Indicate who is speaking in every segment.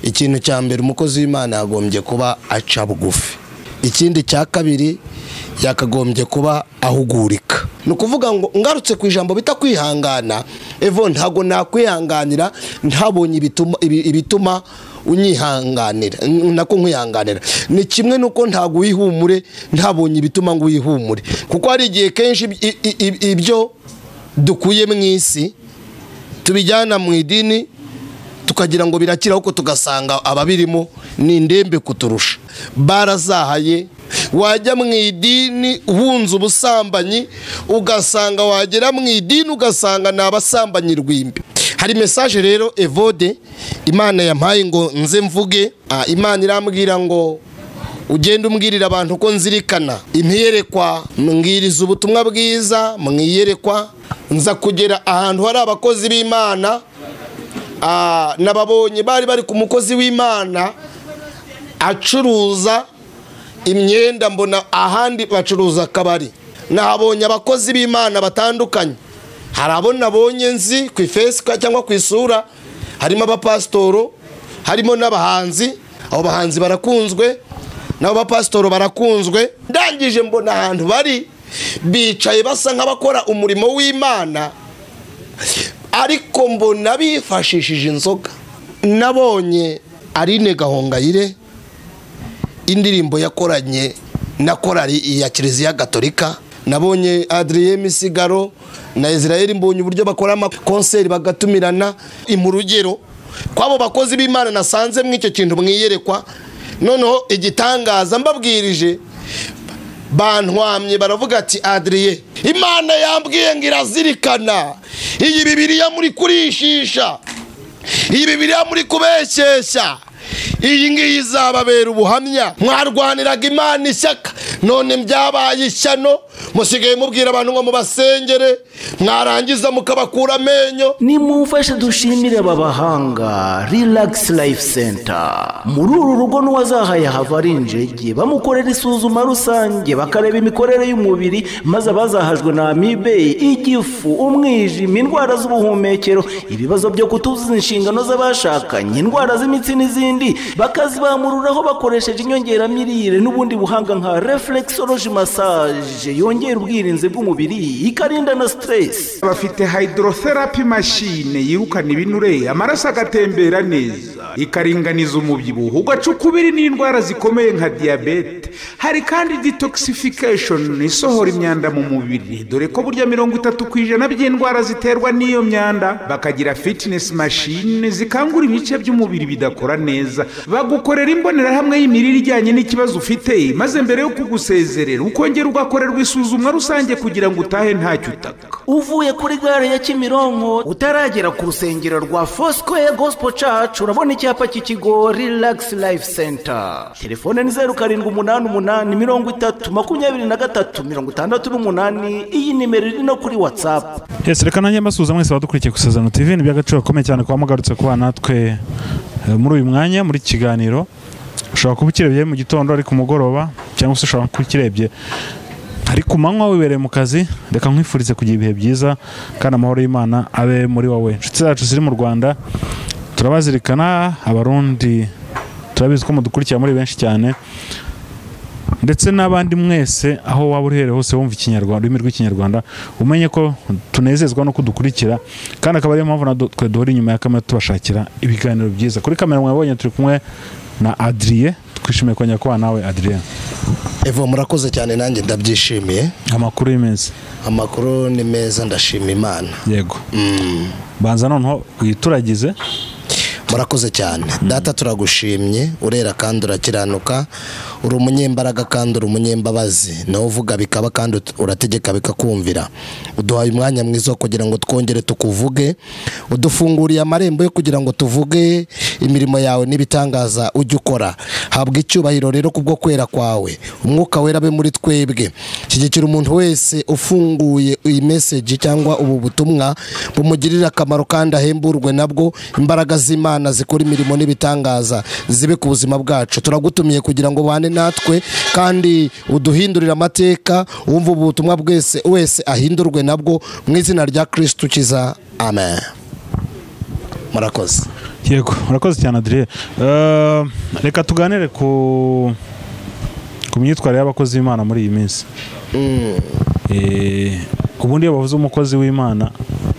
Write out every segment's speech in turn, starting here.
Speaker 1: ikintu cya mbere umukozi w'Imana yagombye kuba aca bugufi. Ikindi cya kabiri yakagombye kuba ahugurika. Ni ukuvuga ngo ngarutse ku ijambo bita kwihangana, evo ntago nakwihanganira ntabonye ibituma unyihanganira nako nkwihanganira. Ni kimwe nuko ntago wihumure ntabonye ibituma ngo wihumure, kuko hari igihe kenshi ibyo dukuye mu isi tubijyana mu idini tukagira ngo birakira, uko tugasanga ababirimo ni ndembe kuturusha, barazahaye. Wajya mu idini uhunze ubusambanyi, ugasanga wagera mu idini ugasanga nabasambanyi rwimbi. Hari message rero Evode Imana yampaye ngo nze mvuge. Imana irambwira ngo ugende umbwirira abantu ko nzirikana impiyerekwa, mbwiriza ubutumwa bwiza mwiyerekwa. Nza kugera ahantu hari abakozi b'Imana, nababonye bari ku mukozi w'Imana acuruza imyenda, mbona ahandi bacuruza akabari. Nahabonye abakozi b'Imana batandukanye, hari abo nabonye nzi ku Facebook cyangwa ku isura, harimo abapasitoro, harimo n'abahanzi. Abo bahanzi barakunzwe, nabo bapasitoro barakunzwe. Ndangije mbona ahantu bari bicaye basa nk'abakora umurimo w'Imana, ariko mbona bifashishije inzoga. Nabonye Aline Gahongayire indirimbo yakoranye na korali ya Kiliziya Gatolika. Nabonye Adrien Misigaro na Israel Mbonyi uburyo bakora ama concert bagatumirana. Imurugero kwabo bakozi b'Imana nasanze mw'icyo kintu mwiyerekwa. Noneho igitangaza mbabwirije bantwamye baravuga ati Adrien, Imana yambwiye ngo irazirikana iyi Bibiliya muri kurishisha, iyi Bibiliya muri kubeshyeshya, iyi ngiyi izababera ubuhamya. Mwarwaniraga Imana ishyaka, none byabaye ishyano, musigaye mubwira abantu ngo mubasengere, mwarangiza mukabakura amenyo.
Speaker 2: Nimufashe dushimire aba bahanga Relax Life Center. Muri uru rugo n'uwazahaye hava ari injege, bamukorera isuzuma rusange bakareba imikorere y'umubiri, maze abazahajwe na amibe, igifu, umwijima, indwara z'ubuhumekero, ibibazo byo kutuzuza inshingano z'abashakanye, indwara z'imitsi n'izindi, bakazibamururaho bakoresheje inyongeramirire n'ubundi buhanga nka reflexology massage yongera ubwirinzi bw'umubiri, ikarinda na stress.
Speaker 3: Bafite hydrotherapy machine yirukana ibinure, amaraso agatembera neza, ikaringaniza umubyibuho, ugacukubiri n'indwara zikomeye nka diabete. Hari kandi detoxification isohora imyanda mu mubiri, dore ko burya 30% by'indwara ziterwa n'iyo myanda. Bakagira fitness machine zikangura ibice by'umubiri bidakora neza, bagukorera imbonerahamwe y'imirire ijyanye n'ikibazo ufite, maze mbere yo kugusezerera ukongera ugakorerwa isuzumwa rusange kugira ngo utahe ntacyo utaka.
Speaker 2: Uvuye kuri gare ya Kimironko utaragera ku rusengero rwa Foursquare Gospel Church, urabona icyapa cy'ikigo Relax Life Center. Telefone ni 0788302368. Iyi nimero iri no kuri WhatsApp.
Speaker 4: Yes, reka nanjye mbasuhuza mwese badukurikiye ku ISEZERANO TV. Ni by'agaciro gakomeye cyane kwa mugarutse kuba natwe muri uyu mwanya muri kiganiro. Ushobora kuba ukirebye mu gitondo ari ku mugoroba, cyangwa se ushobora kuba ukirebye ari ku manywa wibereye mu kazi. Reka nkwifurize kugira ibihe byiza kandi amahoro y'Imana abe muri wowe. Inshuti zacu ziri mu Rwanda turabazirikana, Abarundi turabizi ko mudukurikira muri benshi cyane, ndetse n'abandi mwese aho waba uherereye hose wumva ikinyarwanda, ururimi rw'ikinyarwanda, umenye ko tunezezwa no kudukurikira, kandi akaba ariyo mpamvu natwe duhora inyuma ya kamera tubashakira ibiganiro byiza. Kuri kamera mwabonye turi kumwe na Adrien, twishimiye kongera kuba nawe Adrien.
Speaker 1: Evo murakoze cyane, nanjye ndabyishimiye.
Speaker 4: Amakuru y'imeze?
Speaker 1: Amakuru ni meza, ndashima Imana.
Speaker 4: Yego. Banza noneho uyituragize.
Speaker 1: Murakoze cyane. Data turagushimye, urera kandi urakiranuka, uri umunyembaraga kandi uri umunyembabazi, nawe uvuga bikaba kandi urategeka bikakumvira. Uduhaye umwanya mwiza kugira ngo twongere tukuvuge, udufunguriye amarembo yo kugira ngo tuvuge imirimo yawe n'ibitangaza ujye ukora. Habwa icyubahiro rero kubwo kwera kwawe, umwuka wera be muri twebwe. Kigikira umuntu wese ufunguye iyi message cyangwa ubu butumwa bumugirira akamaro kandi ahemburwe nabwo, imbaraga z'Imana zikora imirimo n'ibitangaza zibe ku buzima bwacu. Turagutumiye kugira ngo bane natwe kandi uduhindurira amateka, wumva ubutumwa wese ahindurwe nabwo, mu izina rya Kristo ukiza. Amen. murakoze.
Speaker 4: Yego urakoze cyane Adrien. Reka tuganire ku myitwarire y'abakozi b'Imana muri iyi minsi. Ubundi iyo bavuze umukozi w'Imana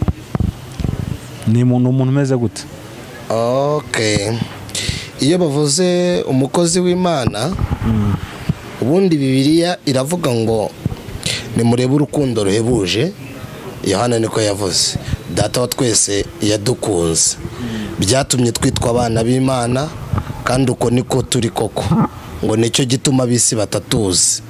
Speaker 4: ni umuntu umeze gute?
Speaker 1: Okay, iyo bavuze umukozi w'Imana ubundi Bibiliya iravuga ngo nimurebe urukundo ruhebuje. Yohana niko yavuze, data wa twese yadukunze, byatumye twitwa abana b'Imana, kandi uko niko turi koko, ngo nicyo gituma bisi batatuzi.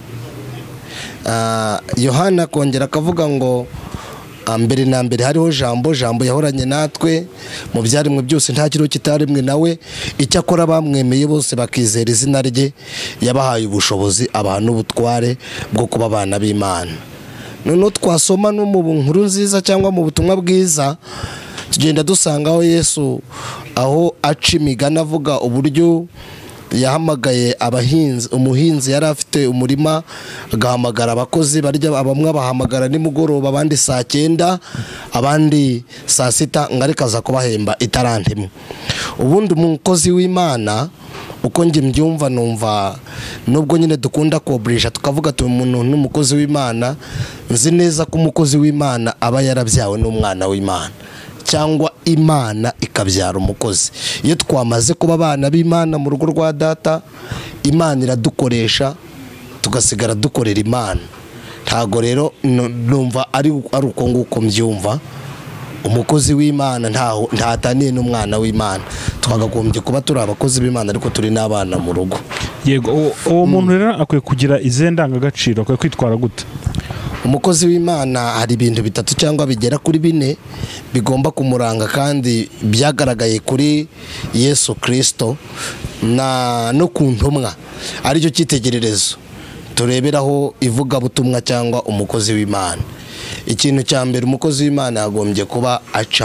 Speaker 1: Yohana kongera akavuga ngo mbere na mbere hariho jambo yahoranye natwe, mu byaremwe byose nta kiriho kitaremwe nawe, icyakora bamwemeye bose bakizera izina rye, yabahaye ubushobozi abantu ubutware bwo kuba abana b'Imana. Noneho twasoma no mu nkuru nziza cyangwa mu butumwa bwiza, tugenda dusangaho Yesu aho aca imigani avuga uburyo yahamagaye umuhinzi yari afite umurima, agahamagara abakozi barya, bamwe abahamagara nimugoroba, abandi saa 9, abandi saa 6, ngo ariko aza kubahemba italanto imwe. Ubundi umukozi w'Imana uko njye mbyumva numva, nubwo nyine dukunda kobrija tukavuga tu umuntu n'umukozi w'Imana, nzi neza ko umukozi w'Imana aba yarabyawe n'umwana w'Imana, cyangwa Imana ikabyara umukozi. Iyo twamaze kuba abana b'Imana mu rugo rwa data, Imana iradukoresha tugasigara dukorera Imana. Ntago rero numva ari uko nguko mbyumva. Umukozi w'Imana ntataniye n'umwana w'Imana, twagagombye kuba turi abakozi b'Imana ariko turi n'abana mu rugo.
Speaker 4: Yego, uwo muntu rero akwiye kugira izendangagaciro, akwiye kwitwara gute?
Speaker 1: Umukozi w'Imana hari ibintu 3 cyangwa bigera kuri 4 bigomba kumuranga, kandi byagaragaye kuri Yesu Kristo no ku ntumwa, aricyo cyitegererezo tureberaho ivuga butumwa cyangwa umukozi w'Imana. Ikintu cya mbere, umukozi w'Imana yagombye kuba aca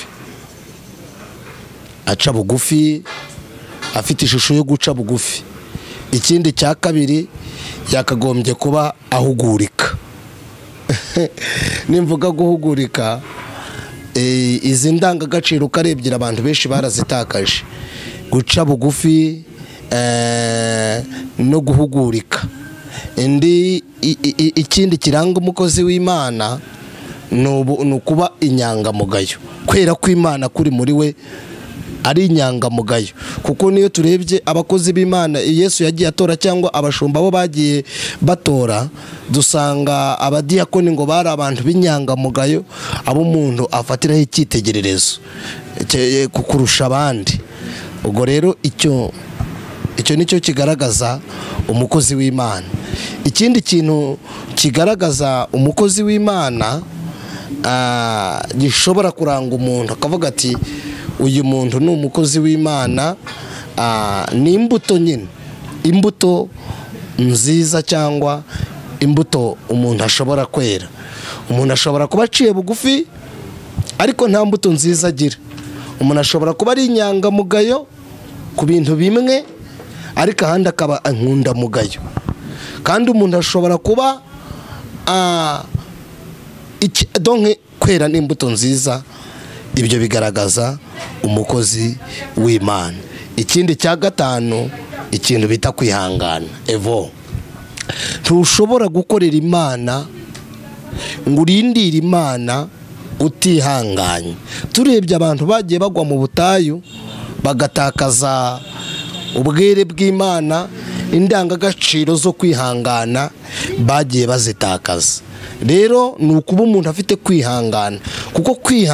Speaker 1: bugufi, afite ishusho yo guca bugufi. Ikindi cya kabiri, yakagombye kuba ahugurika. Nimvuga guhugurika, izi ndangagaciro ukarebye abantu benshi barazitakaje: guca bugufi no guhugurika. Ikindi kiranga umukozi w'Imana ni ukuba inyangamugayo, kwera kw'Imana kuri muri we ari inyangamugayo. Kuko niyo turebye abakozi b'Imana Yesu yagiye atora cyangwa abashumba bo bagiye batora, dusanga abadiyakoni ngo bari abantu b'inyangamugayo, abo umuntu afatiraho icyitegererezo kurusha abandi. Ubwo rero icyo nicyo kigaragaza umukozi w'Imana. Ikindi kintu kigaragaza umukozi w'Imana gishobora kuranga umuntu akavuga ati uyu muntu ni umukozi w'Imana, ni imbuto nyine, imbuto nziza cyangwa imbuto umuntu ashobora kwera. Umuntu ashobora kuba aciye bugufi ariko nta mbuto nziza agira. Umuntu ashobora kuba ari inyangamugayo ku bintu bimwe ariko ahandi akaba inkundamugayo. Kandi umuntu ashobora kuba donke kwera n'imbuto nziza. Ibyo bigaragaza umukozi w'Imana. Ikindi cya 5, ikintu bita kwihangana. Ntushobora gukorera Imana ngo urindire Imana utihanganye. Turebye abantu bagiye bagwa mu butayu bagatakaza ubwere bw'Imana, indangagaciro zo kwihangana bagiye bazitakaza. Rero ni ukuba umuntu afite kwihangana, kuko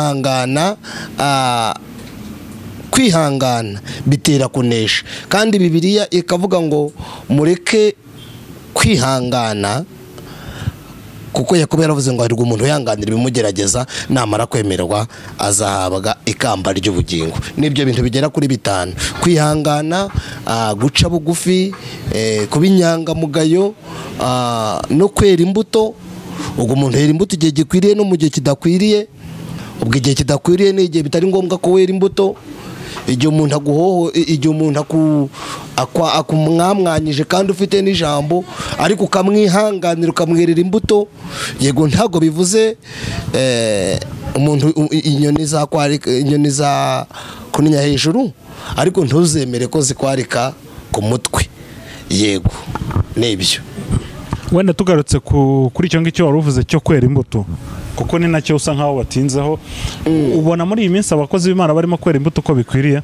Speaker 1: kwihangana bitera kunesha. Kandi Bibiliya ikavuga ngo mureke kwihangana, kuko Yakobo yaravuze ngo hari umuntu uyanganira ibimugerageza, namara kwemerwa azahabwa ikamba ry'ubugingo. Nibyo bintu bigera kuri 5: kwihangana, guca bugufi, kuba inyangamugayo, no kwera imbuto. Ubwo umuntu yera imbuto igihe gikwiriye no mu gihe kidakwiriye. Ubwo igihe kidakwiriye ni igihe bitari ngombwa ko wera imbuto. Igihe umuntu akumwamwanyije kandi ufite n'ijambo ariko ukamwihanganira ukamwerera imbuto. Yego ntago bivuze umuntu inyoni za kuninya hejuru ariko ntuzemere ko zikwarika ku mutwe. Yego nebyo.
Speaker 4: Wenda tugarutse kuri icyo ngicyo wari uvuze cyo kwera imbuto, kuko ni nacyo usa nkaho batinzeho. Ubona muri iyi minsi abakozi b'Imana barimo kwera imbuto uko bikwiriye?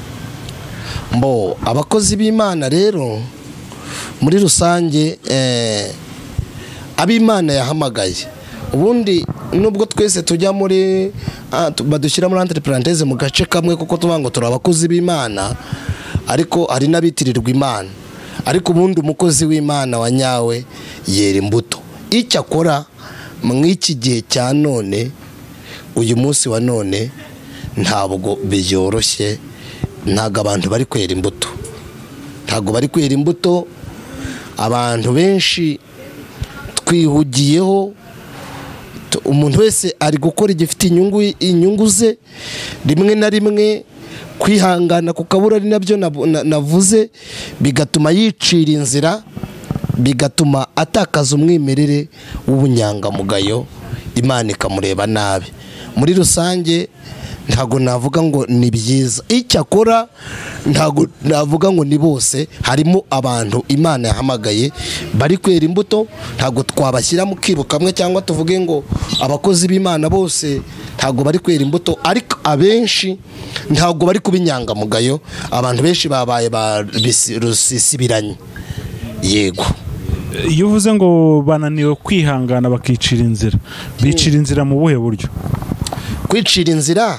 Speaker 1: Abakozi b'Imana rero muri rusange ab'Imana yahamagaye, ubundi nubwo twese tujya muri badushyira muri entre parenthèse mu gace kamwe kuko tuvuga ngo turi abakozi b'Imana, ariko hari n'abitirirwa Imana. Ariko ubundi umukozi w'Imana wa nyawe yera imbuto. Icyo akora mu iki gihe cya none, uyu munsi wa none, ntabwo byoroshye. Ntago abantu bari kwera imbuto, ntago bari kwera imbuto. Abantu benshi twihugiyeho, umuntu wese ari gukora igifite inyungu ze. Rimwe na rimwe kwihangana kukabura, ari nabyo navuze, bigatuma yicira inzira, bigatuma atakaza umwimerere w'ubunyangamugayo, Imana ikamureba nabi. Muri rusange ntago navuga ngo ni byiza. Icyo akora ntago navuga ngo ni bose, harimo abantu Imana yahamagaye bari kwera imbuto. Ntago twabashyira mu kibo kamwe cyangwa tuvuge ngo abakozi b'Imana bose ntago bari kwera imbuto, ariko abenshi ntago bari kubinyangamugayo. Abantu benshi babaye rusisibiranye. Yego.
Speaker 4: Iyo uvuze ngo bananiwe kwihangana bakicira inzira, bicira inzira mu buhe buryo?
Speaker 1: Kwicira inzira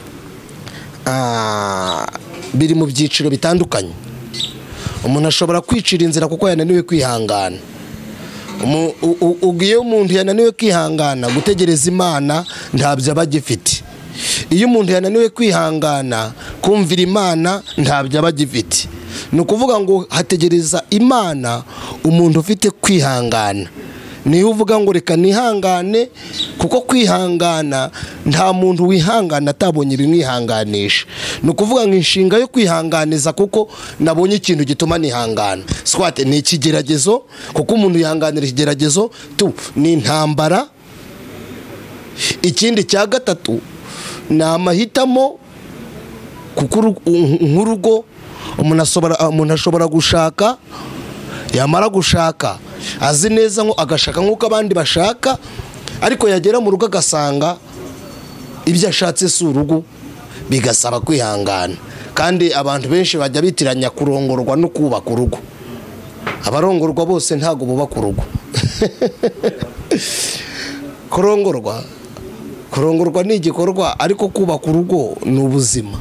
Speaker 1: biri mu byiciro bitandukanye. Umuntu ashobora kwicira inzira kuko yananiwe kwihangana. Ugiye umuntu yananiwe kwihangana, gutegereza Imana ntabyo aba agifite. Iyo umuntu yananiwe kwihangana, kumvira Imana ntabyo aba agifite. Ni ukuvuga ngo hategereza Imana umuntu ufite kwihangana. Niyo uvuga ngo reka nihangane, kuko kwihangana nta muntu wihangana atabonye ibimwihanganisha. Ni ukuvuga ngo inshinga yo kwihanganiza kuko nabonye ikintu gituma nihangana. Swate ni ikigeragezo, kuko umuntu yihanganira ikigeragezo ni intambara. Ikindi cya gatatu ni amahitamo, kuko nk'urugo umuntu ashobora gushaka, yamara gushaka azi neza ngo agashaka nk'uko abandi bashaka, ariko yagera mu rugo agasanga ibyo ashatse si urugo, bigasaba kwihangana. Kandi abantu benshi bajya bitiranya kurongorwa no kubaka urugo. Abarongorwa bose ntago bubaka urugo. Kurongorwa ni igikorwa, ariko kubaka urugo ni ubuzima.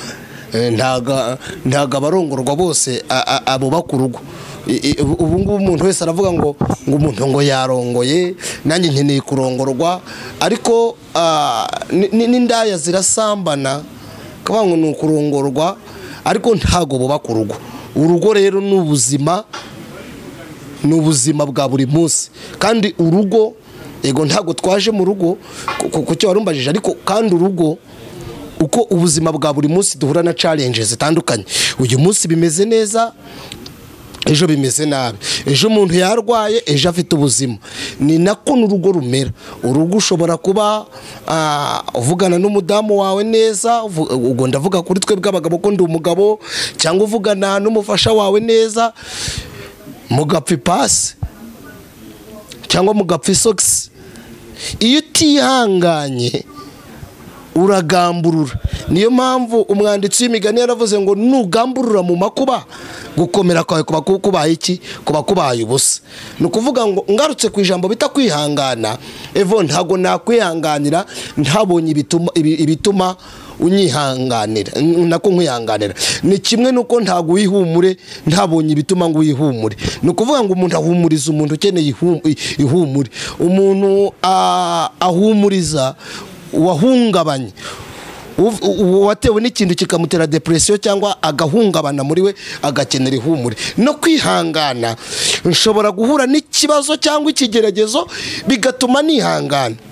Speaker 1: Ntago abarongorwa bose abubaka urugo. Ubu ngubu umuntu wese aravuga ngo umuntu ngo yarongoye, nanjye nkeneye kurongorwa, ariko n'indaya zirasambana, kavuga ngo ni ukurongorwa, ariko ntago bubaka urugo. Urugo rero ni ubuzima, ni ubuzima bwa buri munsi. Kandi urugo, yego ntago twaje mu rugo ku cyo warumbajije, ariko kandi urugo uko ubuzima bwa buri munsi duhura na challenges zitandukanye. Uyu munsi bimeze neza, ejo bimeze nabi. Ejo umuntu yarwaye, ejo afite ubuzima. Ni nako n'urugo rumera. Urugo ushobora kuba uvugana n'umudamu wawe neza, ubwo ndavuga kuri twe bw'abagabo ko ndi umugabo, cyangwa uvugana n'umufasha wawe neza, mugapfa ipasi cyangwa mugapfa isogisi. Iyo utihanganye uragamburura. Niyo mpamvu umwanditsi w'imigani yaravuze ngo nugamburura mu makuba, gukomera kwawe kuba kubaye iki? Kuba kubaye ubusa. Ni ukuvuga ngo ngarutse ku ijambo bita kwihangana, evo ntago nakwihanganira ntabonye ibituma unyihanganira, nako nkwihanganira. Ni kimwe nuko ntago wihumure ntabonye ibituma ngo wihumure. Ni ukuvuga ngo umuntu ahumuriza umuntu ukeneye ihumure. Umuntu ahumuriza wahungabanye, watewe n'ikintu kikamutera depression cyangwa agahungabana muri we, agakenera ihumure. No kwihangana, nshobora guhura n'ikibazo cyangwa ikigeragezo bigatuma nihangana.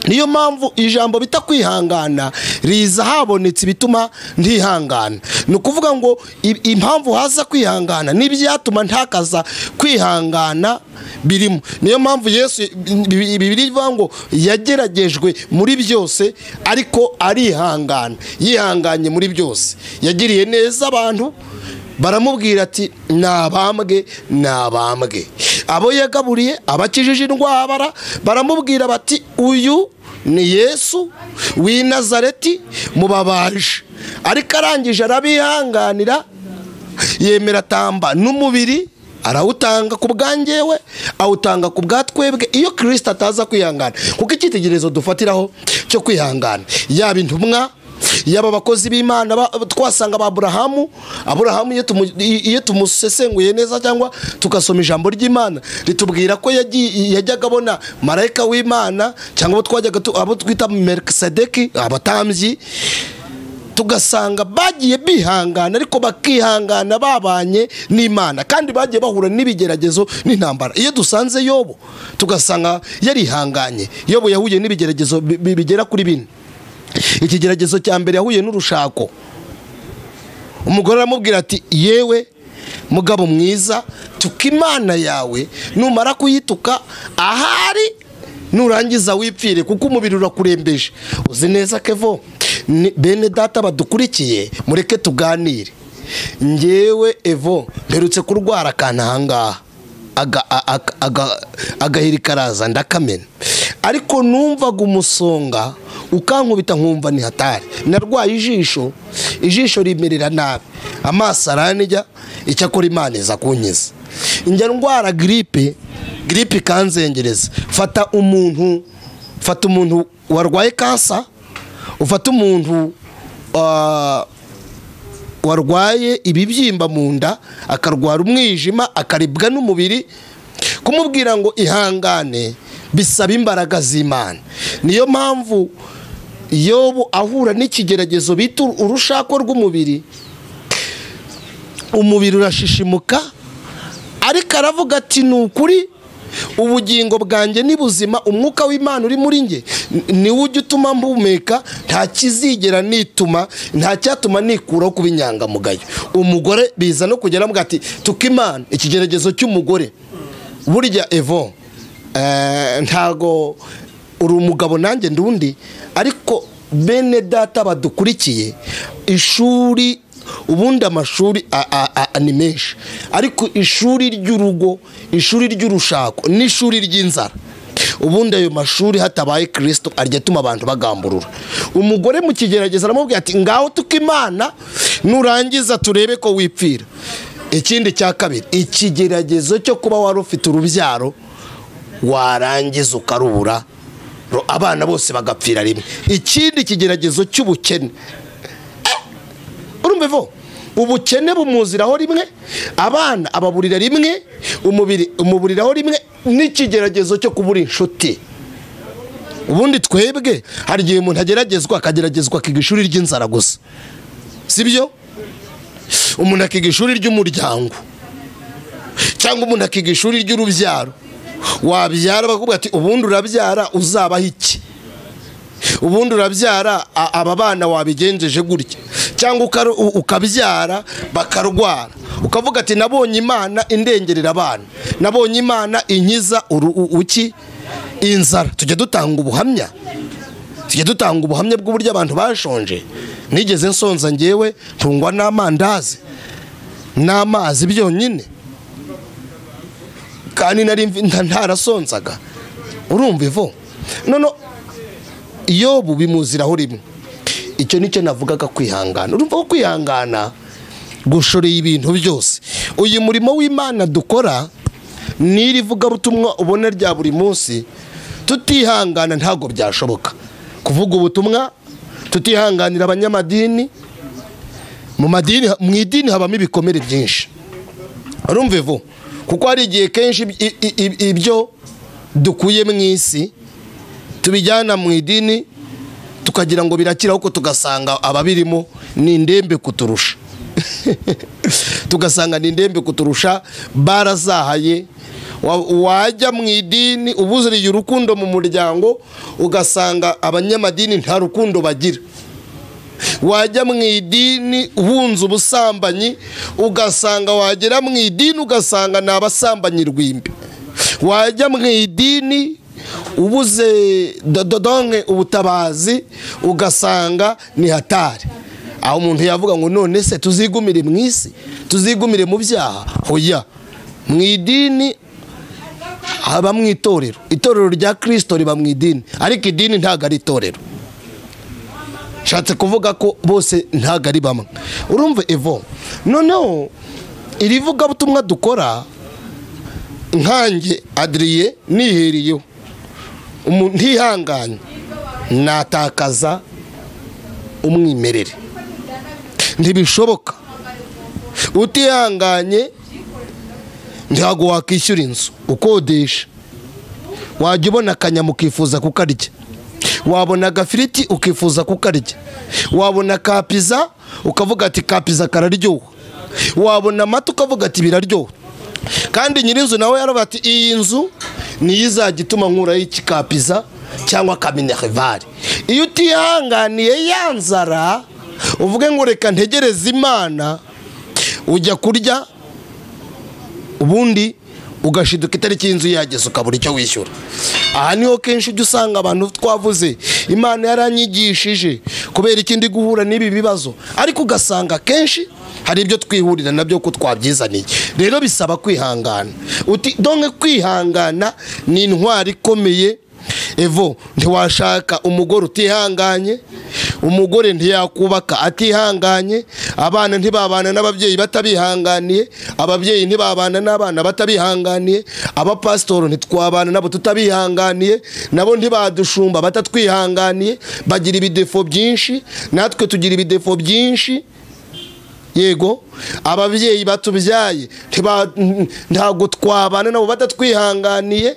Speaker 1: niyo mpamvu ijambo bita kwihangana riza habonetse bituma ntihangana. Ni ukuvuga ngo impamvu haza kwihangana n'ibyatuma ntakaza kwihangana birimo. Niyo mpamvu Yesu Bibiliya ivuga ngo yageragejwe muri byose ariko arihangana, yihanganye muri byose. Yagiriye neza abantu, baramubwira ati nabambwe nabambwe. Abo yagaburiye, abakijije indwara, baramubwira bati uyu ni Yesu w'i Nazareti mubabaje. Ariko arangije arabihanganira, yemera atamba n'umubiri arawutanga ku bwanjyewe, awutanga ku bwatwebwe. Iyo Kristo ataza kwihangana, kuko icyitegererezo dufatiraho cyo kwihangana, yaba intumwa, yaba abakozi b'Imana, twasanga Aburahamu iyo tumusesenguye neza cyangwa tugasoma ijambo ry'Imana ritubwira ko yajyaga abona marayika w'Imana, cyangwa abo twita Melkisedeki, abatambyi, tugasanga bagiye bihangana, ariko bakihangana babanye n'Imana, kandi bagiye bahura n'ibigeragezo n'intambara. Iyo dusanze Yobu tugasanga yarihanganye. Yobu yahuye n'ibigeragezo bigera kuri 4. Ikigeragezo cya mbere yahuye n'urushako. Umugore aramubwira ati yewe mugabo mwiza, tuka Imana yawe, numara kuyituka ahari nurangiza wipfire, kuko umubiri urakurembeje. Uzi neza Kevo, bene data badukurikiye, mureke tuganire. Ngewe Evo mperutse kurwara kanahanga agahiri karaza ndakamena, ariko numvaga umusonga ukankubita nkumva ni hatari. Narwaye ijisho rimerera nabi, amaso aranijya, icyakora Imana iza kunkiza. Njya ndwara gripe kanzengereza. Fata umuntu warwaye kansa, ufata umuntu warwaye ibibyimba mu nda, akarwara umwijima, akaribwa n'umubiri, kumubwira ngo ihangane bisaba imbaraga z'Imana. Niyo mpamvu Yobu ahura n'ikigeragezo bita urushako rw'umubiri, umubiri urashishimuka, ariko aravuga ati ni ukuri ubugingo bwanjye ni buzima, umwuka w'Imana uri muri nge niwe ujya utuma mpumeka, nta kizigera nituma, nta cyatuma nikuraho kuba inyangamugayo. Umugore biza no kugera avuga ati tuka Imana. Ikigeragezo cy'umugore burya Evo, ntago uri umugabo nanjye ndundi, ariko bene data badukurikiye, ishuri ubundi amashuri ni menshi, ariko ishuri ry'urugo, ishuri ry'urushako n'ishuri ry'inzara, ubundi ayo mashuri hatabaye Kristo arya tuma abantu bagamburura. Umugore mu kigerageza aramubwira ati ngaho tuka Imana, nurangiza turebe ko wipfira. Ikindi cya kabiri, ikigeragezo cyo kuba wari ufite urubyaro warangiza ukarubura, abana bose bagapfira rimwe. Ikindi kigeragezo cy'ubukene, urumva Evo, ubukene bumuziraho rimwe, abana ababurira rimwe, umuburiraho rimwe, n'ikigeragezo cyo kubura inshuti. Ubundi twebwe hari igihe umuntu akageragezwa akiga ishuri ry'inzara gusa, sibyo? Umuntu akiga ishuri ry'umuryango, cyangwa umuntu akiga ishuri ry'urubyaro. Wabyara bakubwira ati ubundi urabyara uzabaho iki, ubundi urabyara aba bana wabigenjeje gutya, cyangwa ukabyara bakarwara, ukavuga ati nabonye Imana indengerera abana, nabonye Imana inkiza inzara. Tujye dutanga ubuhamya bw'uburyo abantu bashonje. Nigeze nsonza ngewe ntungwa n'amandazi n'amazi byonyine, kandi nari ntarasonzaga. Urumva Evo, none Yobu bimuziraho rimwe. Icyo nicyo navugaga kwihangana. Urumva ko kwihangana gushoreye ibintu byose. Uyu murimo w'Imana dukora n'iri vugabutumwa ubona rya buri munsi, tutihangana ntago byashoboka. Kuvuga ubutumwa tutihanganira abanyamadini, mu idini habamo ibikomere byinshi. Urumva Evo, kuko hari igihe kenshi ibyo dukuye mu isi tubijyana mu idini tukagira ngo birakira, kuko tugasanga ababirimo ni indembe kuturusha. Tugasanga ni indembe kuturusha, barazahaye, wajya mu idini ubuzuriye urukundo mu muryango ugasanga abanyamadini nta rukundo bagira. Wajya mu idini uhunze ubusambanyi ugasanga wagera mu idini ugasanga ni abasambanyi rwimbi. Wajya mu idini ubuze dodonke ubutabazi ugasanga ni hatari. Aho umuntu yavuga ngo none se tuzigumire mu isi, tuzigumire mu byaha? Hoya, mu idini haba mu itorero rya Kristo riba mu idini, ariko idini ntago ari itorero. Shatse kuvuga ko bose ntago ari bamwe. Urumva Evo, noneho irivuga butumwa dukora nkanjye Adrien niheriyeho umuntu ntihanganye natakaza umwimerere. Ntibishoboka. Utihanganye ntago wakishyura inzu ukodesha. Wajya ubona akanyama ukifuza kukarya, wabona agafiriti ukifuza kukarya, wabona ka pizza ukavuga ati ka pizza kararyoha, wabona amata ukavuga ati biraryoha. Kandi nyirinzu nawe yaravuga ati iyi nzu niyo izajya ituma nkuraho iki ka pizza cyangwa ka minerval. Iyo utihanganiye yanzara uvuge ngo reka ntegereze Imana, ujya kurya ubundi ugashiduka itariki y'inzu yageze ukabura icyo wishyura. Aha niho kenshi ujya usanga abantu twavuze Imana yaranyigishije kubera ikindi guhura n'ibi bibazo, ariko ugasanga kenshi hari ibyo twihurira nabyo ko twabyizaniye. Rero bisaba kwihangana. Donke kwihangana ni intwari ikomeye. Evo, ntiwashaka umugore utihanganye, umugore ntiyakubaka atihanganye, abana ntibabana n'ababyeyi batabihanganiye, ababyeyi ntibabana n'abana batabihanganiye, abapasitoro ntitwabana nabo tutabihanganiye, nabo ntibadushumba batatwihanganiye. Bagira ibidefo byinshi, natwe tugira ibidefo byinshi. Yego, ababyeyi batubyaye ntago twabana nabo batatwihanganiye.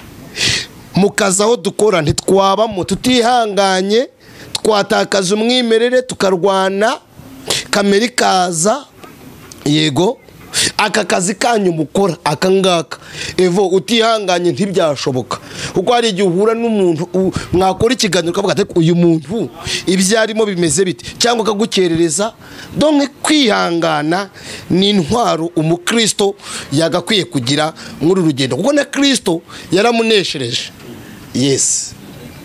Speaker 1: Mu kazi aho dukora ntitwabamo tutihanganye, twatakaza umwimerere tukarwana, kamere kaza. Yego, aka kazi kanyu mukora aka ngaka Evo utihanganye ntibyashoboka, kuko hari igihe uhura n'umuntu mwakora ikiganiro ukavuga ati uyu muntu ibyo arimo bimeze bite, cyangwa akagukerereza. Donke kwihangana ni intwaro umukristo yagakwiye kugira muri rugendo, kuko na Kristo yaramuneshereje. Yes.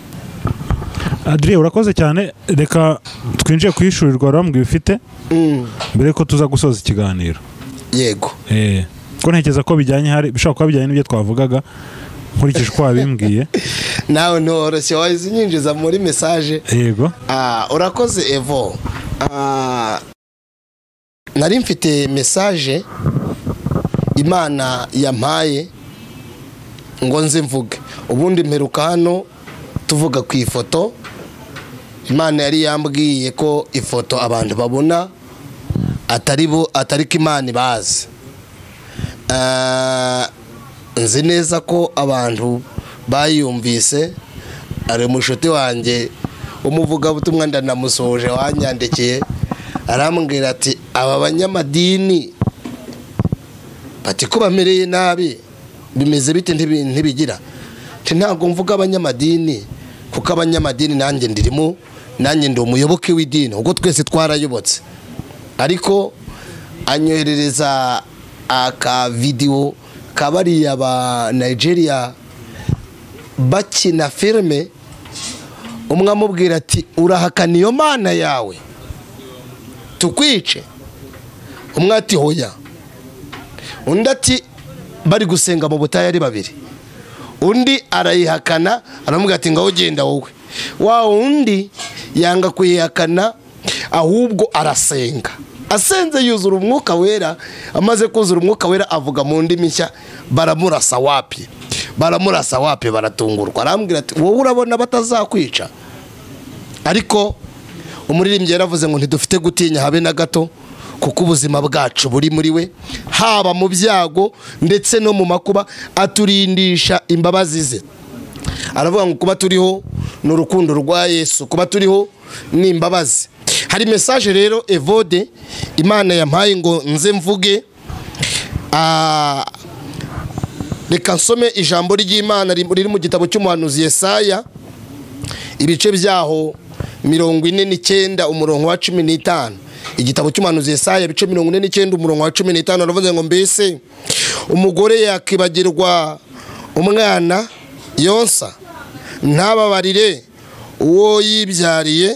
Speaker 4: Adrien, urakoze cyane. Reka twinjiye kwishurirwa rambwe bifite mbere ko tuza gusoza ikiganiro.
Speaker 1: Yego.
Speaker 4: Ko ntekereza ko bijyanye hari bishobora kuba bijyanye n'ibyo twavugaga nkurikije uko wabimbwiye.
Speaker 1: Nawe ntoroshye wazinyinjiza muri message.
Speaker 4: Yego.
Speaker 1: Urakoze Evo. Nari mfite message Imana yampaye ngo nze mvuge. Ubundi mperuka hano tuvuga ku ifoto. Imana yari yambwiye ko ifoto abantu babona atari ko Imana ibazi. Nzi neza ko abantu bayumvise. Ari mushuti wanjye umuvugabutumwa ndanamusoje wanyandikiye arambwira ati aba banyamadini bati ko bamereye nabi bimeze bite ntibigira. Ntabwo mvuga abanyamadini kuko abanyamadini nanjye ndirimo, nanjye ndi umuyoboke w'idini ubwo twese twarayobotse. Ariko anyoherereza aka video kabariya ba Nigeria bakina filme, umwe amubwira ati urahakana iyo Mana yawe tukwice. Umwe ati hoya, undi ati bari gusenga mu butayu ari babiri. Undi arayihakana aramubwira ati ngaho ugenda wowe. Wa undi yanga kuyihakana ahubwo arasenga. Asenze yuzura umwuka wera, amaze kuzura umwuka wera avuga mu ndimi nshya. Baramurasa wapi baratungurwa. Arambwira ati wowe urabona batazakwica? Ariko umuririmbyi yaravuze ngo ntidufite gutinya habe na gato, kuko ubuzima bwacu buri muri we, haba mu byago ndetse no mu makuba aturindisha imbabazi ze. Aravuga ngo kuba turiho n'urukundo rwa Yesu, kuba turiho ni imbabazi. Hari message rero Evode Imana yampaye ngo nze mvuge. reka nsome ijambo ry'Imana riri mu gitabo cy'umuhanuzi Yesaya ibice byaho 49 umurongo wa 15. Igitabo cy'umuhanuzi Yesaya ibice 49 umurongo wa 15 aravuze ngo mbese umugore yakibagirwa umwana yonsa ntababarire uwo yibyariye,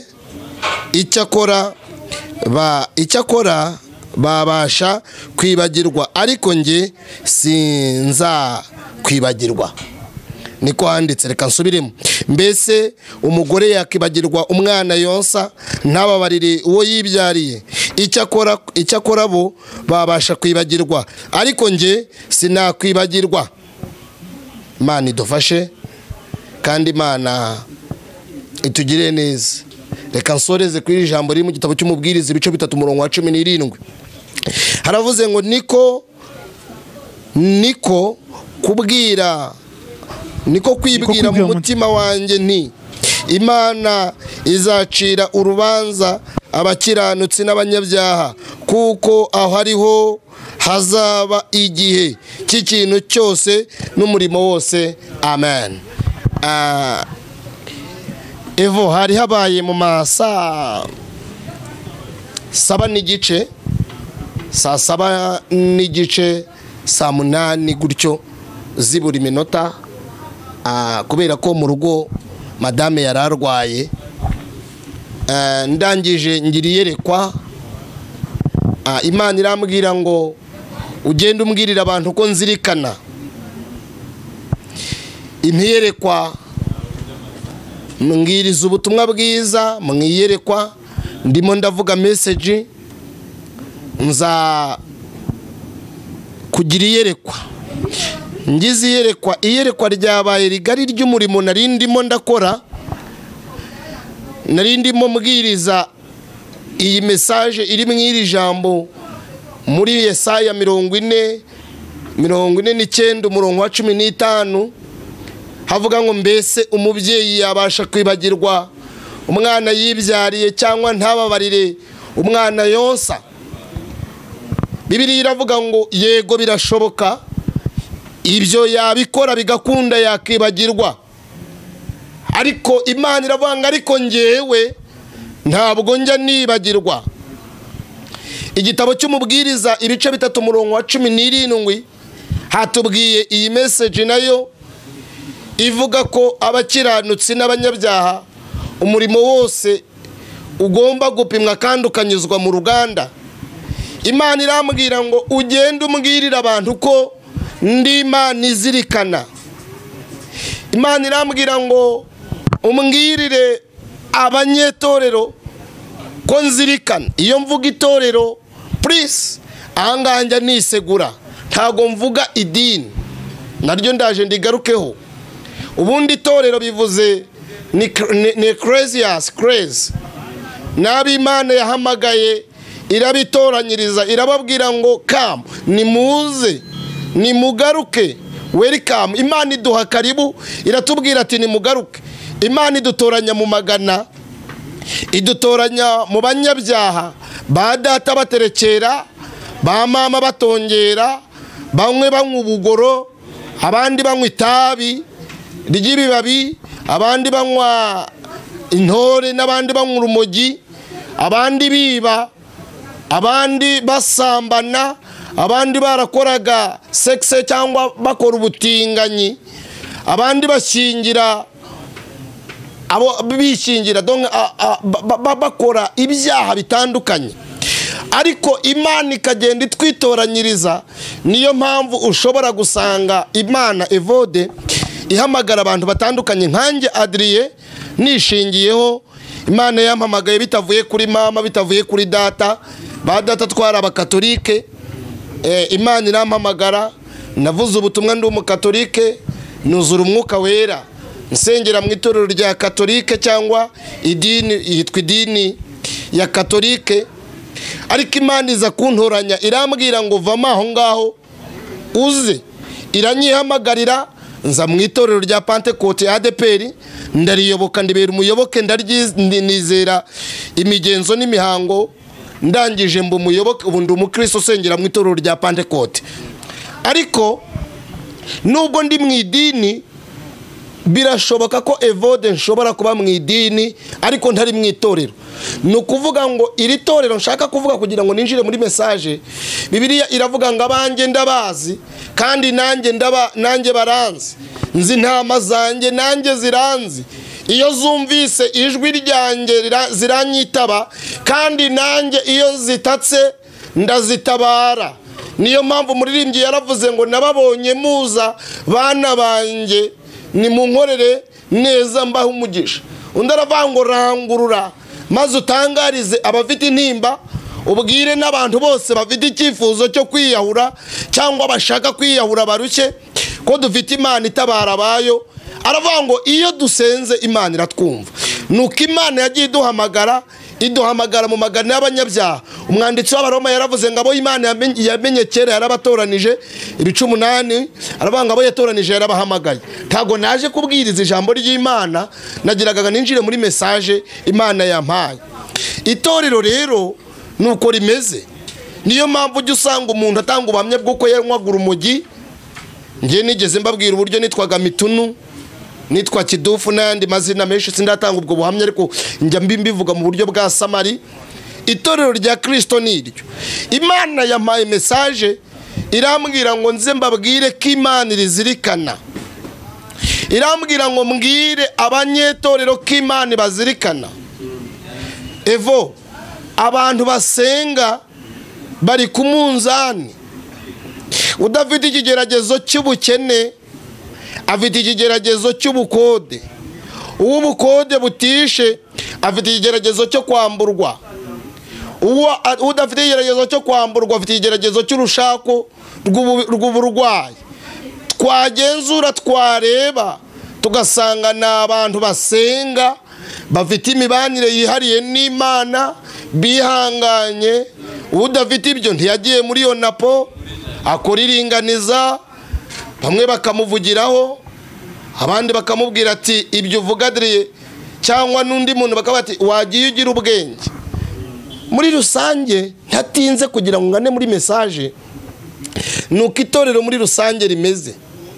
Speaker 1: icyakora babasha kwibagirwa ariko nge sinza kwibagirwa. Niko handitse, reka nsubiremo. Mbese umugore yakibagirwa umwana yonsa ntababarire uwo yibyariye, icyakora bo babasha kwibagirwa ariko nge sinakwibagirwa. Imana idufashe kandi Imana itugire neza. Reka nsoreze kuri ijambo riri mu gitabo cy'umubwiriza ibice 3 umurongo wa 17. Haravuze ngo niko kwibwira mu mutima wanjye nti Imana izacira urubanza abakiranutsi n'abanyabyaha, kuko aho ariho hazaba igihe cy'ikintu cyose n'umurimo wose. Amen. Evo hari habaye mu saa 7 n'igice, saa 7 n'igice, saa 8 gutyo zibura iminota, kubera ko mu rugo madame yararwaye. Ndangije ngiriyerekwa, Imana irambwira ngo ugende umbwirira abantu ko nzirikana. Impiyerekwa mbwiriza ubutumwa bwiza, mwiyerekwa ndimo ndavuga message, nza kugira iyerekwa. Ngize iyerekwa ryabaye rigari ry'umurimo narindimo ndakora, narindimo mbwiriza iyi message iri mu iri jambo muri Yesaya 49 umurongo wa 15. Havuga ngo mbese umubyeyi yabasha kwibagirwa umwana yibyariye cyangwa ntababarire umwana yonsa? Bibiliya iravuga ngo yego birashoboka, ibyo yabikora bigakunda yakibagirwa, ariko Imana iravuga ngo ariko ngewe ntabwo njya nibagirwa. Igitabo cy'umubwiriza ibice 3 umurongo wa 17 hatubwiye iyi message nayo ivuga ko abakiranutsi n'abanyabyaha umurimo wose ugomba gupimwa kandi ukanyuzwa mu ruganda. Imana irambwira ngo ugende umbwirira abantu ko ndi Imana izirikana. Imana irambwira ngo umbwirire abanyetorero ko nzirikana. Iyo mvuga itorero, please, ahanganja nisegura, ntago mvuga idini, naryo ndaje ndigarukeho. Ubundi itorero bivuze ni crazy. Nabi Imana yahamagaye irabitoranyiriza, irababwira ngo come, nimuze, nimugaruke, welcome. Imana iduha karibu, iratubwira ati nimugaruke. Imana idutoranya mu magana, idutoranya mu banyabyaha, ba data baterekera, ba mama batongera, bamwe banywa ubugoro, abandi banywa itabi ry'ibibabi, abandi banywa intore, n'abandi banywa urumogi, abandi biba, abandi basambana, abandi barakoraga sexe cyangwa bakora ubutinganyi, abandi bashingira abo bishingira bakora ibyaha bitandukanye. Ariko Imana ikagenda itwitoranyiriza. Niyo mpamvu ushobora gusanga Imana Evode ihamagara abantu batandukanye. Nkanjye Adrien nishingiyeho, Imana yampamagaye bitavuye kuri mama, bitavuye kuri data. Ba data twara abakatolike, Imana irampamagara, navuze ubutumwa ndi umukatolike, nuzura umwuka wera, nsengera mu itorero rya katolike cyangwa idini yitwa idini ya katolike. Ariko Imana iza kuntoranya, irambwira ngo vama aho ngaho uze. Iranyihamagarira, nza mu itorero rya Pentecote ADPR, ndariyoboka, ndibera umuyoboke, nizera imigenzo n'imihango. Ndangije mbu umuyoboke, ubu ndi umukristo usengera mu itorero rya Pentecote. Ariko nubwo ndi mu idini birashoboka ko Evode nshobora kuba mu idini ariko ntari mu itorero. Ni ukuvuga ngo iri torero nshaka kuvuga kugira ngo ninjire muri message, Bibiliya iravuga ngo abanjye ndabazi kandi nanjye baranzi, nzi intama zanjye nanjye ziranzi, iyo zumvise ijwi ryanjye ziranyitaba, kandi nanjye iyo zitatse ndazitabara. Niyo mpamvu umuririmbyi yaravuze ngo nababonye muza bana banjye nimunkorere neza mbaho umugisha. Undi aravuga ngo rangurura maze utangarize abafite intimba, ubwire n'abantu bose bafite icyifuzo cyo kwiyahura cyangwa bashaka kwiyahura barushye ko dufite Imana itabara abayo. Aravuga ngo iyo dusenze Imana iratwumva. Nuko Imana yagiye iduhamagara mu magana y'abanyabyaha. Umwanditsi w'Abaroma yaravuze ngo abo Imana yamenye kera yarabatoranije, ibice 8, aravuga ngo abo yatoranije yarabahamagaye. Ntago naje kubwiriza ijambo ry'Imana, nagiraga ninjire muri message Imana yampaye. Itorero rero nuko rimeze. Niyo mpamvu ujya usanga umuntu atanga ubuhamya bw'uko yanywagura umugi. Ngiye nigeze mbabwira uburyo nitwaga Mitunu, nitwa Kidufu n'andi mazina menshi sindatanga ubwo buhamya, ariko njya mbivuga mu buryo bwa samari. Itorero rya Kristo niryo. Imana yampaye message irambwira ngo nze mbabwire ko Imana irizirikana. Irambwira ngo mbwire abanyetorero ko Imana bazirikana. Evo, abantu basenga bari ku munzani. Udafite ikigeragezo cy'ubukene afite ikigeragezo cy'ubukode. Uw'ubukode butishe afite ikigeragezo cyo kwamburwa. Udafite ikigeragezo cyo kwamburwa afite ikigeragezo cy'urushako rw'uburwayi. Twagenzura twareba tugasanga n'abantu basenga bafite imibanire yihariye n'Imana, bihanganye. Udafite ibyo ntiyagiye muri yo napo akora iringaniza, bamwe bakamuvugiraho, abandi bakamubwira ati ibyo uvuga Adrien, cyangwa n'undi muntu bakaba ati wagiye ugira ubwenge. Muri rusange ntatinze kugira ngo ngane muri message, nuko itorero muri rusange rimeze.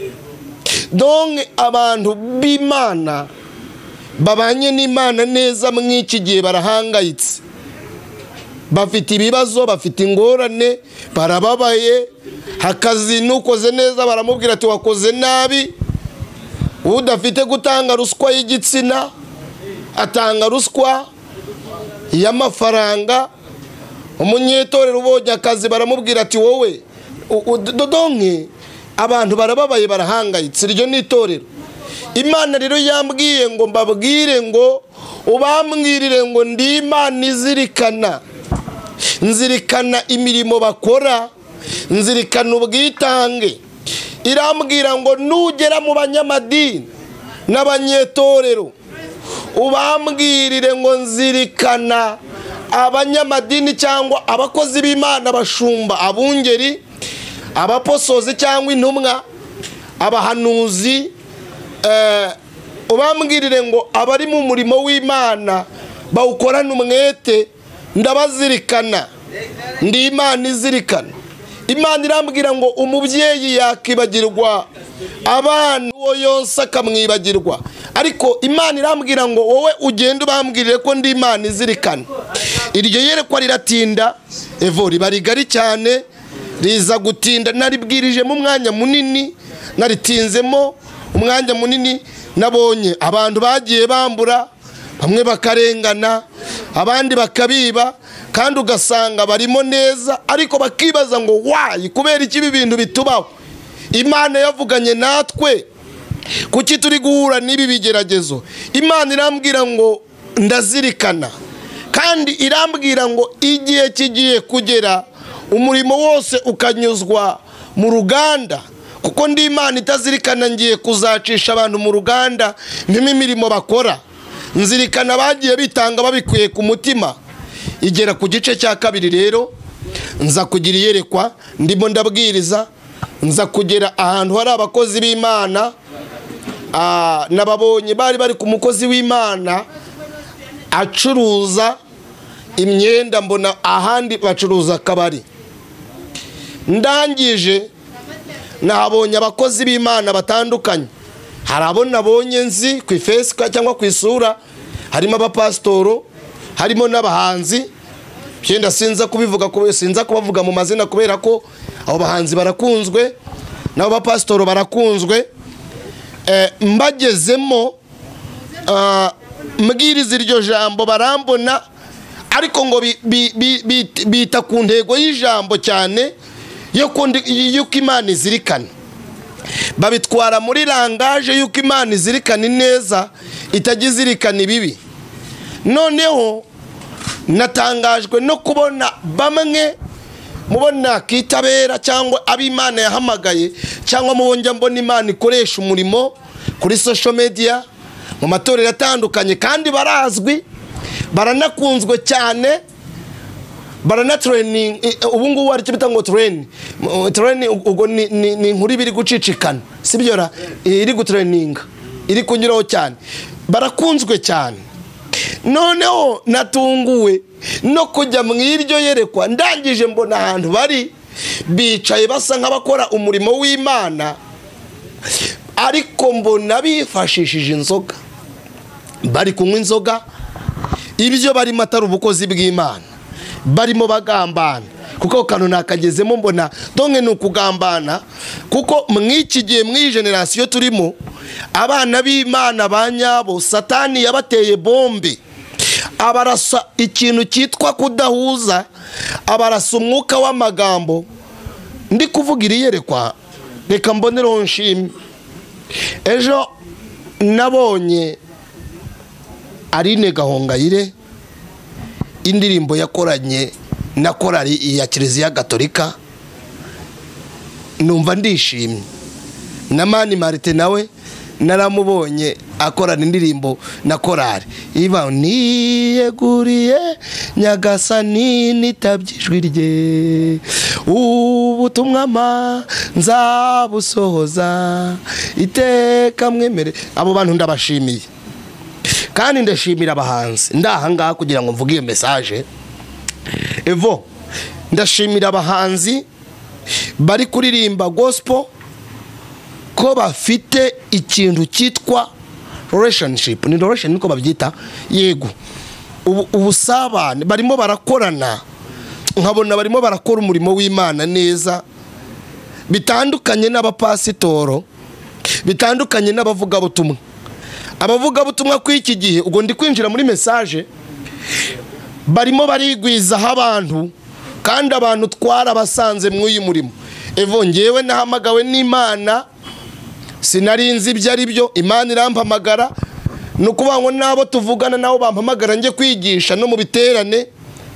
Speaker 1: Donc abantu b'Imana babanye n'Imana neza mw'iki gihe barahangayitse, bafite ibibazo, bafite ingorane, barababaye. Hakazi nukoze neza baramubwira ati wakoze nabi. Udafite gutanga ruswa y'igitsina atanga ruswa y'amafaranga. Umunyetorero ubonye akazi baramubwira ati wowe dodonke. Abantu barababaye barahangayitse. Iryo ni itorero. Imana rero yambwiye ngo mbabwire ngo ubambwirire ngo ndi Imana izirikana. Nzirikana imirimo bakora, nzirikana ubwitange. Irambwira ngo nugera mu banyamadini n'abanyetorero ubambwirire ngo nzirikana abanyamadini cyangwa abakozi b'Imana, abashumba, abungeri, abaposozi cyangwa intumwa, abahanuzi. Ubambwirire ngo abari mu murimo w'Imana bawukorana umwete, ndabazirikana. Ndi Imana izirikana. Imana irambwira ngo umubyeyi yakibagirwa abana uwo yonsa akamwibagirwa, ariko Imana irambwira ngo wowe ugende ubambwirire ko ndi Imana izirikana. Iryo yerekwa riratinda, Evo riba rigari cyane, riza gutinda. Naribwirije mu mwanya munini, naritinzemo umwanya munini. Nabonye abantu bagiye bambura, bamwe bakarengana, abandi bakabiba, kandi ugasanga barimo neza, ariko bakibaza ngo wayi kubera iki ibi bintu bitubaho. Imana yavuganye natwe, kuki turi guhura n'ibi bigeragezo? Imana irambwira ngo ndazirikana, kandi irambwira ngo igihe kigiye kugera umurimo wose ukanyuzwa mu ruganda, kuko ndi Imana itazirikana. Ngiye kuzacisha abantu mu ruganda mpima imirimo bakora. Nzirikana bagiye bitanga babikuye ku mutima. Igera ku gice cya kabiri rero nza kugira iyerekwa, ndimo ndabwiriza, nza kugera ahantu hari abakozi b'Imana. Nababonye bari ku mukozi w'Imana acuruza imyenda, mbona ahandi bacuruza akabari. Ndangije nahabonye abakozi b'Imana batandukanye. Hari abo nabonye nzi ku Facebook cyangwa ku isura, harimo abapasitoro, harimo n'abahanzi. Cyenda sinza kubivuga ko sinza kubavuga mu mazina kubera ko abo bahanzi barakunzwe n'abo bapasitoro barakunzwe. Mbagezemo mbwiriza iryo jambo barambona, ariko ngo bita ku ntego y'ijambo cyane yuko Imana izirikana. Babitwara muri langaje yuko Imana izirikana neza itagize irikana ibibi. Noneho natangajwe no kubona bamwe mubona kitabera cyangwa ab'Imana yahamagaye, cyangwa mubonja mbona Imana ikoresha umurimo kuri social media mu matorero atandukanye, kandi barazwi, baranakunzwe cyane, baranatraining. Ubu ngubu ari cyo bita ngo training ubwo ni inkuru ibiri gucicikana, sibyo ra, iri gutraininga, iri kunyuraho cyane, barakunzwe cyane. Noneho natunguwe no kujya mu iryo yerekwa, ndangije mbona ahantu bari bicaye basa nk'abakora umurimo w'Imana, ariko mbona bifashishije inzoga, bari kunywa inzoga. Ibyo barimo atari ubukozi bw'Imana, barimo bagambana, kuko kano nakagezemo mbona donge ni ukugambana. Kuko mw'iki gihe mw'iyi generasiyo turimo, abana b'Imana banyabo Satani yabateye bombe, abarasa ikintu cyitwa kudahuza, abarasa umwuka w'amagambo. Ndi kuvuga iri yerekwa, reka mbonero nshimye. Ejo nabonye Aline Gahongayire indirimbo yakoranye na korari ya Kiliziya Gatolika, numva ndishimye. Na Mani Marite nawe naramubonye akorana indirimbo na korari, iba niyeguriye Nyagasani nitabyijwi rye, ubutumwa nzabusohoza iteka mwemere. Abo bantu ndabashimiye, kandi ndashimira abahanzi ndahangaha kugira ngo mvuge iyo message. Evo ndashimira abahanzi bari kuririmba gospel ko bafite ikintu cyitwa relationship, ni relation niko babyita, yego ubusabane, barimo barakorana, nkabona barimo barakora umurimo w'Imana neza, bitandukanye n'abapasitoro, bitandukanye n'abavuga butumwa. Abavuga butumwa kw'iki gihe, ubwo ndi kwinjira muri message, barimo barigwizaho abantu, kandi abantu twarabasanze mw'uyu murimo. Evo ngewe nahamagawe n'Imana, sinarinzi ibyo ari byo. Imana irampamagara, nukuvuga ngo nabo tuvugana nabo bampamagara nje kwigisha no mu biterane.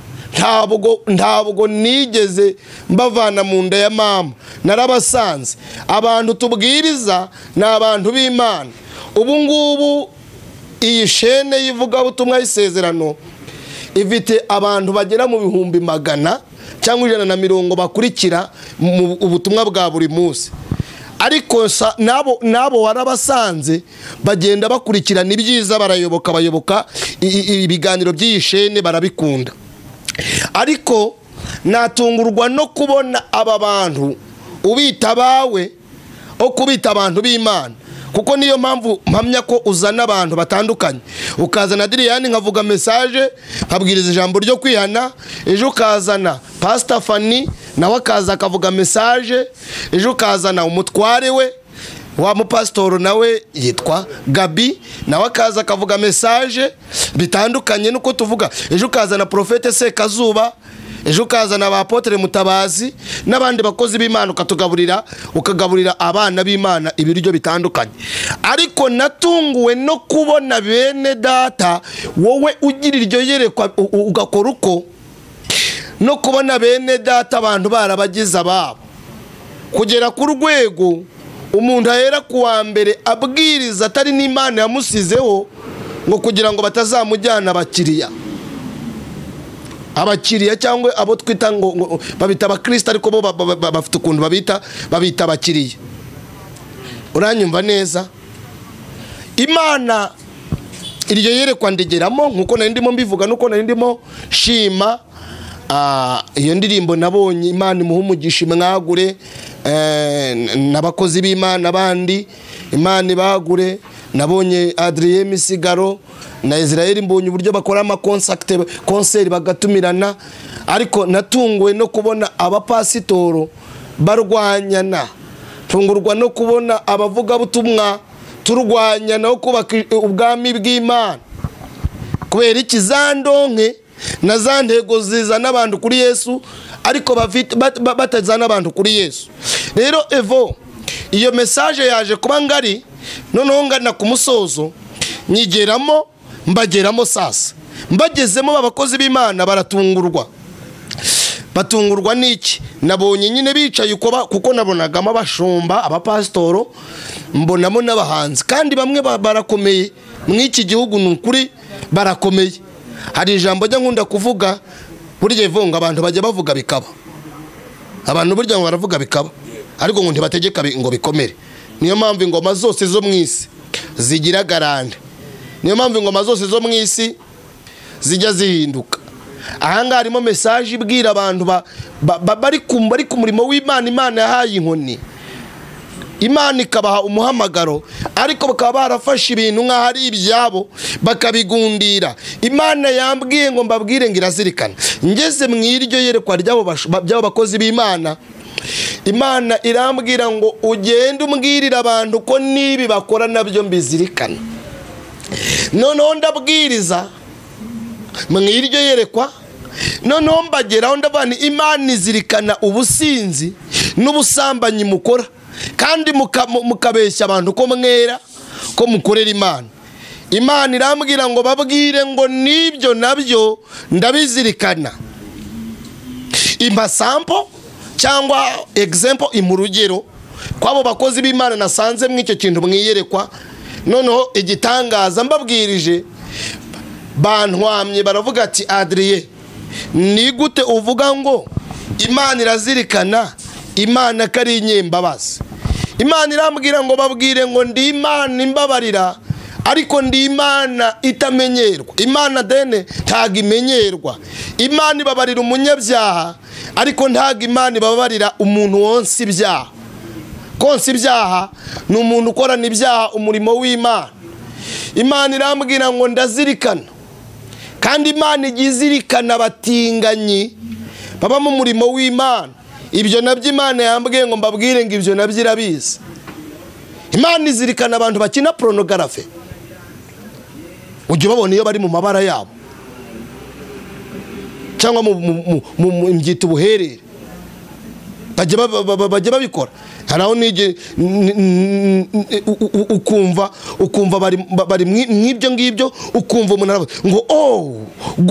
Speaker 1: Ntabwo nigeze mbavana mu nda ya mama, narabasanze. Abantu tubwiriza ni abantu b'Imana. Ubu ngubu iyi shene yivuga butumwa ISEZERANO ifite abantu bagera mu 100 cyangwa 150 bakurikira mu ubutumwa bwa buri munsi. Ariko nabo warabasanze bagenda bakurikirana ibyiza, bayoboka ibiganiro by'ishene, barabikunda. Ariko natungurwa no kubona aba bantu ubita bawe o kubita abantu b'Imana, kuko niyo mpamvu mpamya ko uzana abantu batandukanye. Ukazana Adriane nkavuga message, nkabwiriza ijambo ryo kwihana. Ejo ukazana Pastor Fanny nawe akaza akavuga message. Ejo ukazana umutware we wa mupasitoro nawe yitwa Gabi, nawe akaza akavuga message. Bitandukanye nuko tuvuga. Ejo ukazana Profete Sekazuba, ejo ukazana abapotere Mutabazi n'abandi bakozi b'Imana, ukagaburira abana b'Imana ibiryo bitandukanye. Ariko natunguwe no kubona bene data wowe ugira iryo yerekwa ugakora uko, no kubona bene data abantu barabagize ababo, kugera ku rwego umuntu ahera kuwa mbere abwiriza atari n'Imana yamusizeho, ngo kugira ngo batazamujyana abakiriya cyangwa abo twita ngo babita abakristo, ariko bo bafite ukuntu babita abakiriya. Uranyumva neza? Imana iryo yerekwa ndigeramo nkuko nari ndimo mbivuga, nuko nari ndimo shima iyo ndirimbo nabonye Imana imuha umugisha mwagure, n'abakozi b'Imana abandi Imana ibagure. Nabonye Adrien Misigaro na Israel Mbonyi uburyo bakora konseri bagatumirana, ariko natunguwe no kubona abapasitoro barwanyana, tungurwa no kubona abavugabutumwa turwanya no kubaka ubwami bw'Imana. Kubera ikizandonke na za ntego zizana abantu kuri Yesu, ariko batazana abantu kuri Yesu. Rero Evo, iyo message yaje kuba ngari, noneho ngana ku musozo nyigeramo mbageramo. Sasa mbagezemo abakozi b'Imana baratungurwa. Batungurwa n'iki? Nabonye nyine bicaye kuko nabonagamo abashumba, abapasitoro, mbonamo n'abahanzi, kandi bamwe barakomeye mw'iki gihugu. Nukuri barakomeye. Hari ijambo njya nkunda kuvuga, burya ivunga abantu bajya bavuga bikaba. Abantu burya ngo baravuga bikaba, ariko ngo ntibategeka ngo bikomere. Niyo mpamvu ingoma zose zo mw'isi zigira garande. Niyo mpamvu ingoma zose zo mw'isi zijya zihinduka. Ahanga harimo message ibwira abantu bari ku murimo w'Imana. Imana yahaye inkoni, Imana ikabaha umuhamagaro, ariko bakaba barafashe ibintu nk'aho ari ibyabo bakabigundira. Imana yambwiye ngo mbabwire ngo irazirikana. Ngeze mu iryo yerekwa ry'abo bakozi b'Imana, Imana irambwira ngo ugende umbwirira abantu ko nibi bakora nabyo mbizirikana. Noneho ndabwiriza mu iryo yerekwa, noneho mbageraho ndabana Imana izirikana ubusinzi n'ubusambanyi mukora, kandi mukabeshya abantu ko mwera, ko mukorera Imana. Imana irambwira ngo babwire ngo nibyo nabyo ndabizirikana. Impa sample cyangwa example, imurugero kwabo bakozi b'Imana nasanze mw'icyo kintu mwiyerekwa. Noneho igitangaza mbabwirije, bantwamye baravuga ati Adrien, ni gute uvuga ngo Imana irazirikana, Imana kari inyembabazi? Imana irambwira ngo babwire ngo ndi Imana imbabarira, ariko ndi Imana itamenyerwa. Imana dene ntago imenyerwa. Imana ibabarira umunyabyaha, ariko ntago Imana ibabarira umuntu wonse ibyaha. Konse ibyaha ni umuntu ukorana ibyaha umurimo w'Imana. Imana irambwira ngo ndazirikana, kandi Imana igizirikana batinganyi baba mu murimo w'Imana. Ibyo nabyo Imana yambwiye ngo mbabwire ngo ibyo nabyo irabizi. Imana izirikana abantu bakina pornography, ujye babona iyo bari mu mabara yabo, cyangwa mu mbyita ubuherere, bajya babikora. Haraho nige ukumva bari mw'ibyo ngibyo, ukumva umuntu aravuga ngo oh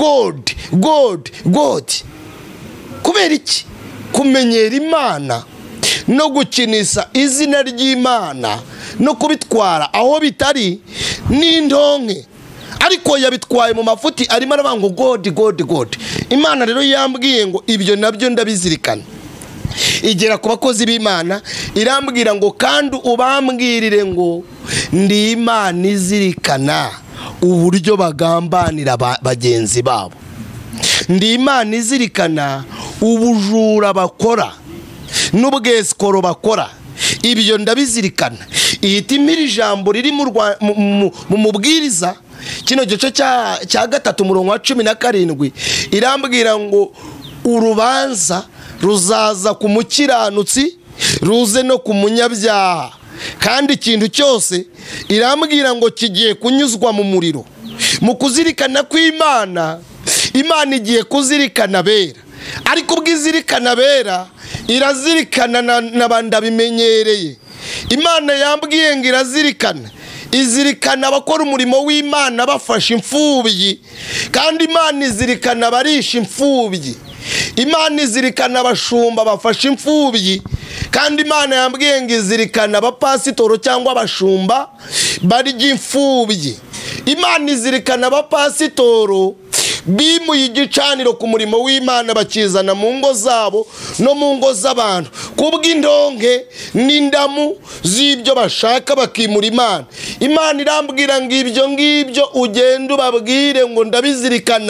Speaker 1: God. Kubera iki? Kumenyera Imana no gukinisha izina ry'Imana no kubitwara aho bitari n'indonke, ariko yabitwaye mu mafuti arimo aravuga ngo God. Imana rero yambwiye ngo ibyo nabyo ndabizirikana. Igera ku bakozi b'Imana irambwira ngo kandi ubambwirire ngo ndi Imana izirikana uburyo bagambanira bagenzi babo. Ndi Imana izirikana ubujura bakora n'ubwesikoro bakora. Ibyo ndabizirikana. Ihitimira ijambo riri mu mubwiriza kino gice cya 3 umurongo wa 17 irambwira ngo urubanza ruzaza ku mukiranutsi ruze no ku munyabyaha, kandi ikintu cyose irambwira ngo kigiye kunyuzwa mu muriro. Mu kuzirikana kw'Imana, Imana igiye kuzirikana bera, ariko ubwizirikana bera irazirikana n'abandi bimenyereye. Imana yambwiye ngo izirikana abakora umurimo w'Imana bafashe imfubyi, kandi Imana izirikana barisha imfubyi. Imana izirikana abashumba bafashe imfubyi, kandi Imana yambwiye ngo izirikana abapasitoro cyangwa abashumba barya imfubyi. Imana izirikana abapasitoro bimuye igicaniro ku murimo w'Imana bakizana mu ngo zabo no mu ngo z'abantu kubw'indonke n'indamu z'ibyo bashaka bakimura Imana. Imana irambwira ngo ibyo ngibyo ugenda ubabwire ngo ndabizirikana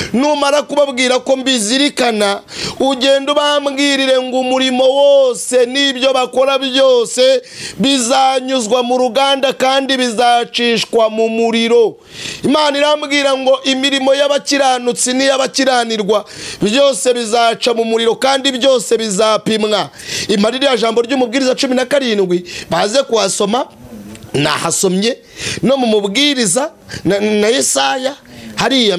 Speaker 1: numara kubabwira ko mbizirikana ugenda ubambwirire ngo umurimo wose n'ibyo bakora byose bizanyuzwa mu ruganda kandi bizacishwa mu muriro. Imana irambwira ngo imirimo y'abakiranutsi n'iy'abakiranirwa byose bizaca mu muriro kandi byose bizapimwa. Imarira jambo ry'umubwiriza 17 baze kuhasoma, nahasomye no mu mubwiriza na Yesaya hariya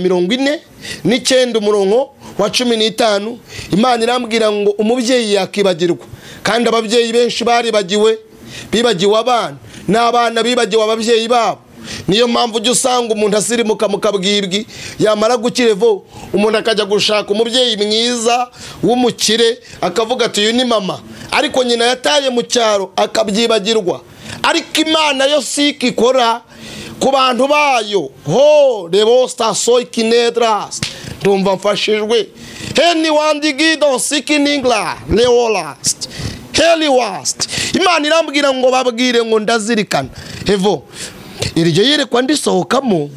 Speaker 1: 49 umurongo wa 15. Imana irambwira ngo umubyeyi yakibagirwa, kandi ababyeyi benshi bibagiwe abana, n'abana bibagiwe ababyeyi babo. Niyo mpamvu ujya usanga umuntu asirimuka mu kabwibwi, yamara gukirevo umuntu akajya gushaka umubyeyi mwiza w'umukire akavuga ati uyu ni mama, ariko nyina yataye mu cyaro akabyibagirwa. Ariko Imana yo siki ikora ku bantu bayo. Rebo stasoy kinedras ndumva mfashijwe. Heni wandigido sikiningla leolast heli wast. Imana irambwira ngo babwire ngo ndazirikana. Hevo iryo yerekwa ndisohokamo,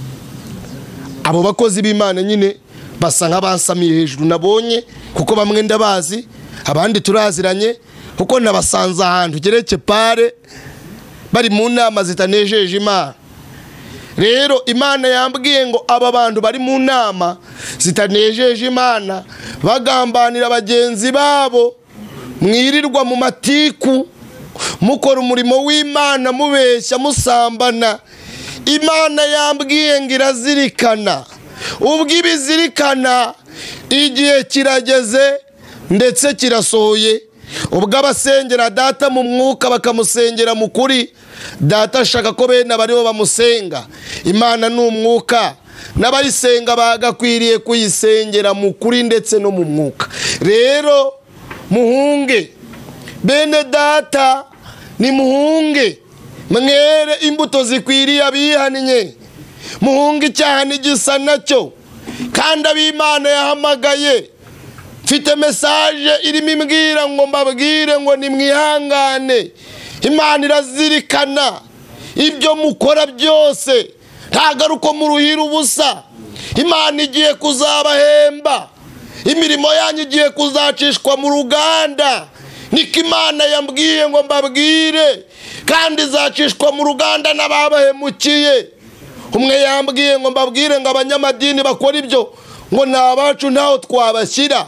Speaker 1: abo bakozi b'Imana nyine basa nk'abasamiye hejuru nabonye, kuko bamwe ndabazi abandi turaziranye, kuko nabasanze ahantu gereke pare bari mu nama zitanejeje Imana. Rero Imana yambwiye ngo aba bantu bari mu nama zitanejeje Imana bagambanira bagenzi babo, mwirirwa mu matiku mukora umurimo w'Imana mubeshya musambana. Imana yambwiye ngo irazirikana. Ubwo ibizirikana igihe kirageze ndetse kirasohoye. Ubwo abasengera data mu mwuka bakamusengera mu kuri, data ashaka ko bene abaribo bamusenga. Imana ni umwuka, n'abayisenga bagakwiriye kuyisengera mu kuri ndetse no mu mwuka. Rero muhunge bene data, ni muhunge mwere imbuto zikwiriye abihannye, muhunge icyaha n'igisa nacyo, kandi ab'Imana yahamagaye. Mfite message irimo imbwira ngo mbabwire ngo nimwihangane. Imana irazirikana ibyo mukora byose, ntagaruko mu ruhira ubusa. Imana igiye kuzabahemba, imirimo yanyu igiye kuzacishwa mu ruganda. Niko Imana yambwiye ngo mbabwire, kandi izacishwa mu ruganda n'ababahemukiye. Umwe yambwiye ngo mbabwire ngo abanyamadini bakora ibyo ngo nabacu ntaho twabashyira,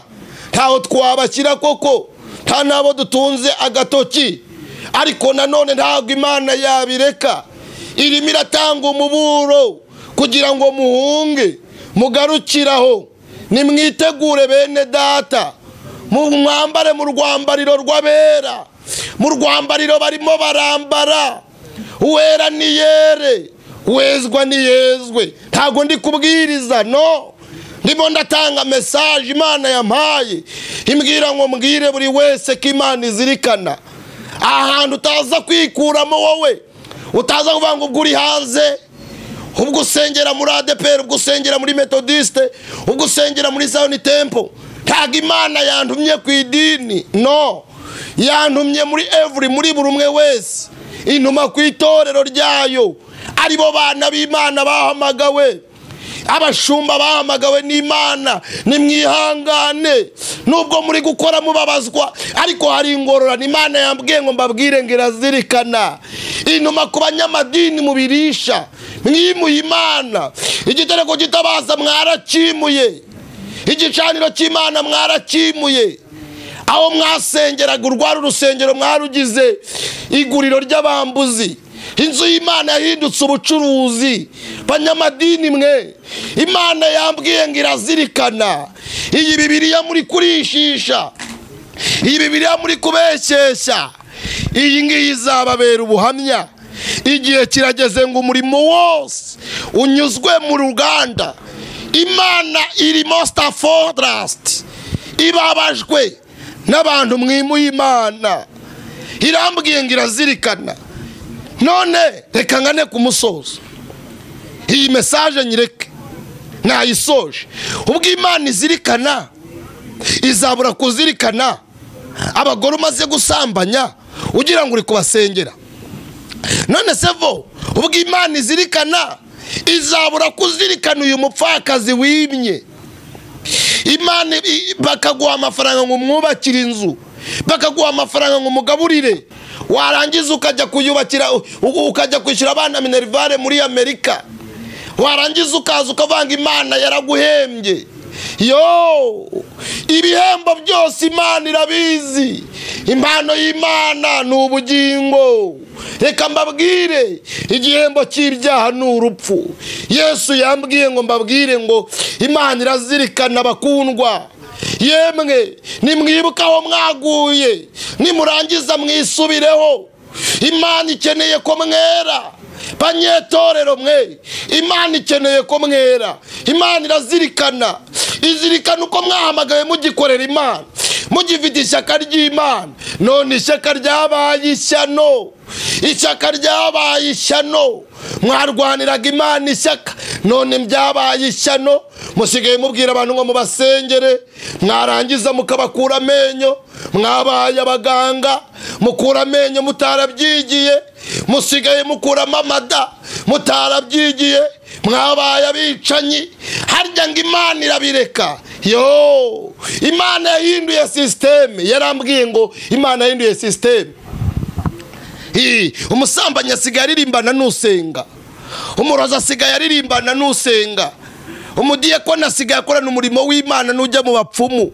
Speaker 1: koko nta nabo dutunze agatoki. Ariko nanone ntabwo Imana yabireka, irimo iratanga umuburo kugira ngo muhunge mugarukiraho. Nimwitegure bene data, mwambare mu rwambariro rw'abera. Mu rwambariro barimo barambara, uwera ni yere, uwezwa ni yezwe. Ntago ndi kubwiriza, no, ndimo ndatanga message Imana yampaye, imbwira ngo mbwire buri wese ko Imana izirikana. Ahantu utaza kwikuramo wowe, utaza kuvuga ngo ubwo uri hanze, ubwo usengera muri ADPR, ubwo usengera muri Methodiste, ubwo usengera muri Zion Temple. Ntago Imana yantumye ku idini, no, yantumye muri muri buri umwe wese, intuma ku itorero ryayo. Aribo bana b'Imana bahamagawe, abashumba bahamagawe n'Imana. Nimwihangane nubwo muri gukora mubabazwa, ariko hari ingororano Imana yambwiye ngo mbabwire ngo irazirikana. Intuma ku banyamadini mubirisha, mwimuye Imana. Igitereko gitabaza mwarakimuye, igicaniro cy'Imana mwarakimuye. Aho mwasengeraga urwara urusengero mwarugize iguriro ry'abambuzi. Inzu y'Imana yahindutse ubucuruzi. Banyamadini mwe, Imana yambwiye ngo irazirikana. Iyi Bibiliya muri kurishisha, iyi Bibiliya muri kubeshyeshya, iyi ngiyi izababera ubuhamya. Igihe kirageze ngo umurimo wose unyuzwe mu ruganda. Imana iri most fortress, ibabajwe n'abantu mwimuye Imana. Irambwiye ngo irazirikana. None reka ngane ku musozo, iyi message nyireke nayisoje. Ubwo Imana izirikana, izabura kuzirikana abagore umaze gusambanya ugira ngo uri kubasengera? None sevo, ubwo Imana izirikana, izabura kuzirikana uyu mupfakazi wimye Imana bakaguha amafaranga ngo mwubakire inzu, bakaguha amafaranga ngo mugaburire, warangiza ukajya kuyubakira, ukajya kwishyura abana minerivare muri Amerika, warangiza ukaza ukavanga Imana yaraguhembye. Yo, ibihembo byose Imana irabizi. Impano y'Imana ni ubugingo. Reka mbabwire, igihembo cy'ibyaha ni urupfu. Yesu yambwiye ngo mbabwire ngo Imana irazirikana bakundwa. Yemwe nimwibuka aho mwaguye, nimurangiza mwisubireho. Imana ikeneye ko mwera. Banyetorero mwe, Imana ikeneye ko mwera. Imana irazirikana, izirikana uko mwahamagaye mugikorera Imana, mugifite ishyaka ry'Imana. None ishyaka ryabaye ishyano, ishyaka ryabaye ishyano. Mwarwaniraga Imana ishyaka, none byabaye ishyano. Musigaye mubwira abantu ngo mubasengere, mwarangiza mukabakura amenyo. Mwabaye abaganga, mukura amenyo mutarabyigiye. Musigaye mukura amada mutarabyigiye. Mwabaye abicanyi. Harya ngo Imana irabireka? Yo, Imana yahinduye system. Yarambwiye ngo Imana yahinduye system. Umusambanyi asigaye aririmbana n'usenga, umurozi asigaye aririmbana n'usenga, umudiyakoni asigaye akorana umurimo w'Imana n'ujya mu bapfumu.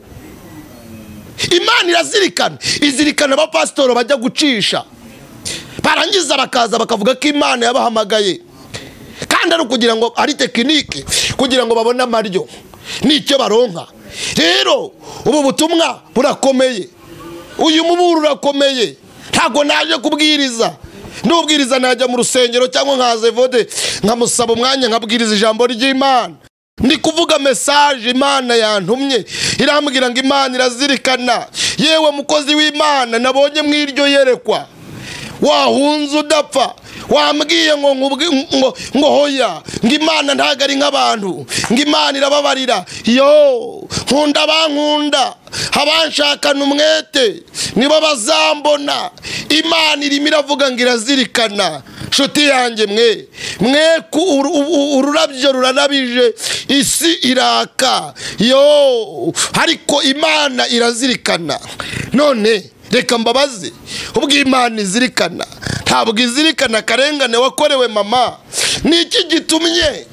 Speaker 1: Imana irazirikana, izirikana abapasitoro bajya gucisha, barangiza bakaza bakavuga ko Imana yabahamagaye, kandi ari kugira ngo ari tekinike, kugira ngo babone amaryo n'icyo baronka. Rero ubu butumwa burakomeye, uyu muburo urakomeye. Ntago naje kubwiriza, n'ubwiriza najya mu rusengero cyangwa nkaze vode nkamusaba umwanya nkabwiriza ijambo ry'Imana. Ndi kuvuga message Imana yantumye, irambwira ngo Imana irazirikana. Yewe mukozi w'Imana, nabonye mwiryo yerekwa, wahunze udapfa, wambwiye ngo hoya, ngo Imana ntago ari nk'abantu, ngo Imana irababarira. Yo, nkunda abankunda, abanshakana umwete nibo bazambona. Imana irimo iravuga ngo irazirikana. Nshuti yanjye mwe ururabyo rurarabije, isi iraka. Yo, ariko Imana irazirikana. None reka mbabaze, ubwo Imana izirikana, ntabwo izirikana akarengane wakorewe mama? Niki gitumye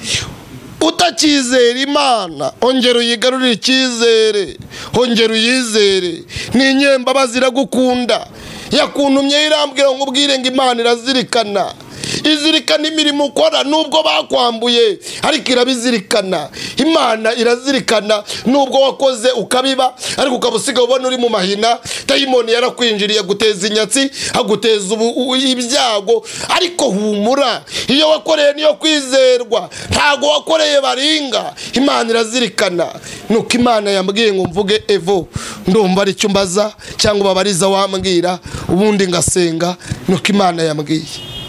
Speaker 1: utakizera Imana? Ongera uyigarurire icyizere, ongera uyizere. Ni inyembabazi iragukunda, yakuntumye irambwira ngo ubwire ngo Imana irazirikana. Izirikana imirimo ukora nubwo bakwambuye, ariko irabizirikana. Imana irazirikana nubwo wakoze ukabiba, ariko ukabusiga ubona uri mu mahina. Dayimoni yarakwinjiriye guteza inyatsi, aguteza ibyago, ariko humura, iyo wakoreye niyo kwizerwa, ntago wakoreye baringa. Imana irazirikana. Nuko Imana yambwiye ngo mvuge evo, ndumva ari cyo mbaza cyangwa babariza wambwira, ubundi ngasenga. Nuko Imana yambwiye.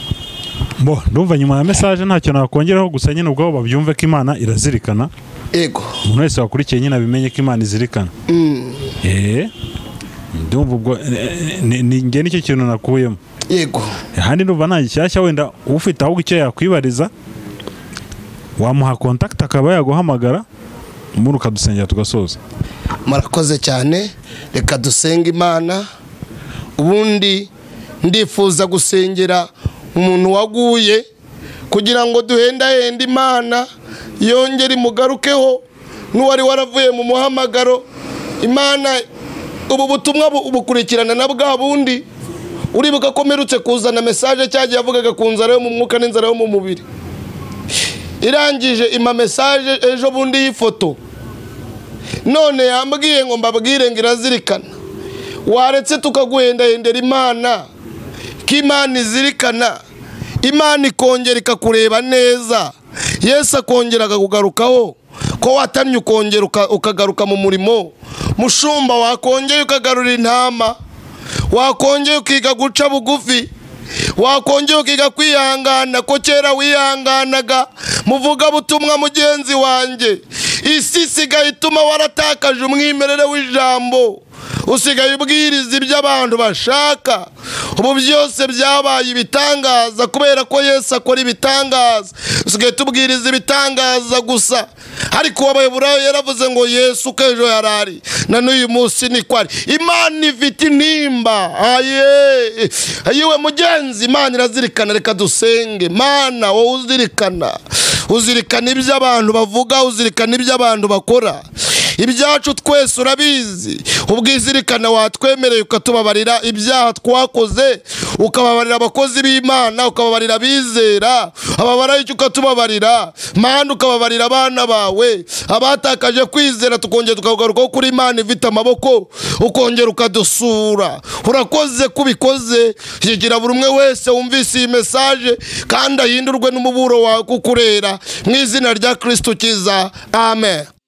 Speaker 4: Ndumva nyuma ya message ntacyo nakongeraho, gusa nyine ubwo babyumve ko Imana irazirikana.
Speaker 1: Ego,
Speaker 4: umuntu wese wakurikiye nyine abimenye ko Imana izirikana. Ndumva ubwo nge nicyo kintu nakuyemo.
Speaker 1: Yego,
Speaker 4: handi ndumva nta gishyashya, wenda ufite aho icyo yakwibariza wamuha contact akaba yaguhamagara, umuntu ukadusengera tugasoza.
Speaker 1: murakoze cyane. Reka dusenge Imana. Ubundi ndifuza gusengera umuntu waguye, kugira ngo duhendahende Imana yongere imugarukeho, n'uwari waravuye mu muhamagaro. Imana ubu butumwa bukurikirana na bwa bundi. Uribuka ko mperutse kuzana message cyagiye yavugaga ku nzara yo mu mwuka n'inzara yo mu mubiri, irangije ima message ejo bundi y'ifoto. None yambwiye ngo mbabwire ngo irazirikana. Waretse tukaguhendahendera Imana, ko Imana izirikana. Imana ikongera ikakureba neza, Yesu akongera akakugarukaho, ko watamye ukongera ukagaruka mu murimo. Mushumba wakongera ukagarura intama, wakongera ukiga guca bugufi, wakongera ukiga kwihangana, ko kera wihanganaga. Muvuga butumwa mugenzi wanjye, isi isigaye ituma waratakaje umwimerere w'ijambo, usigaye ubwiriza ibyo abantu bashaka. Ubu byose byabaye ibitangaza kubera ko Yesu akora ibitangaza. Usigaye tubwiriza ibitangaza gusa, ariko Abaheburayo yaravuze ngo Yesu k'ejo yarari na n'uyu munsi niko ari. Imana ifite intimba. Ayiwe mugenzi, Imana irazirikana. Reka dusenge. Mana wowe uzirikana ibyo abantu bavuga, uzirikana ibyo abantu bakora. Ibyacu twese urabizi. Ubwizirikana watwemereye ukatubabarira ibyaha twakoze, ukababarira abakozi b'Imana, ukababarira abizera, ababaraye ukatubabarira. Mana ukababarira abana bawe abatakaje kwizera, tukongera tukagaruka kuri Imana ifite amaboko, ukongera ukadusura. Urakoze kubikoze. Yigira buri umwe wese wumvise iyi message kandi ahindurwe n'umuburo wawe kukurera mu izina rya Kristo kiza. Amen.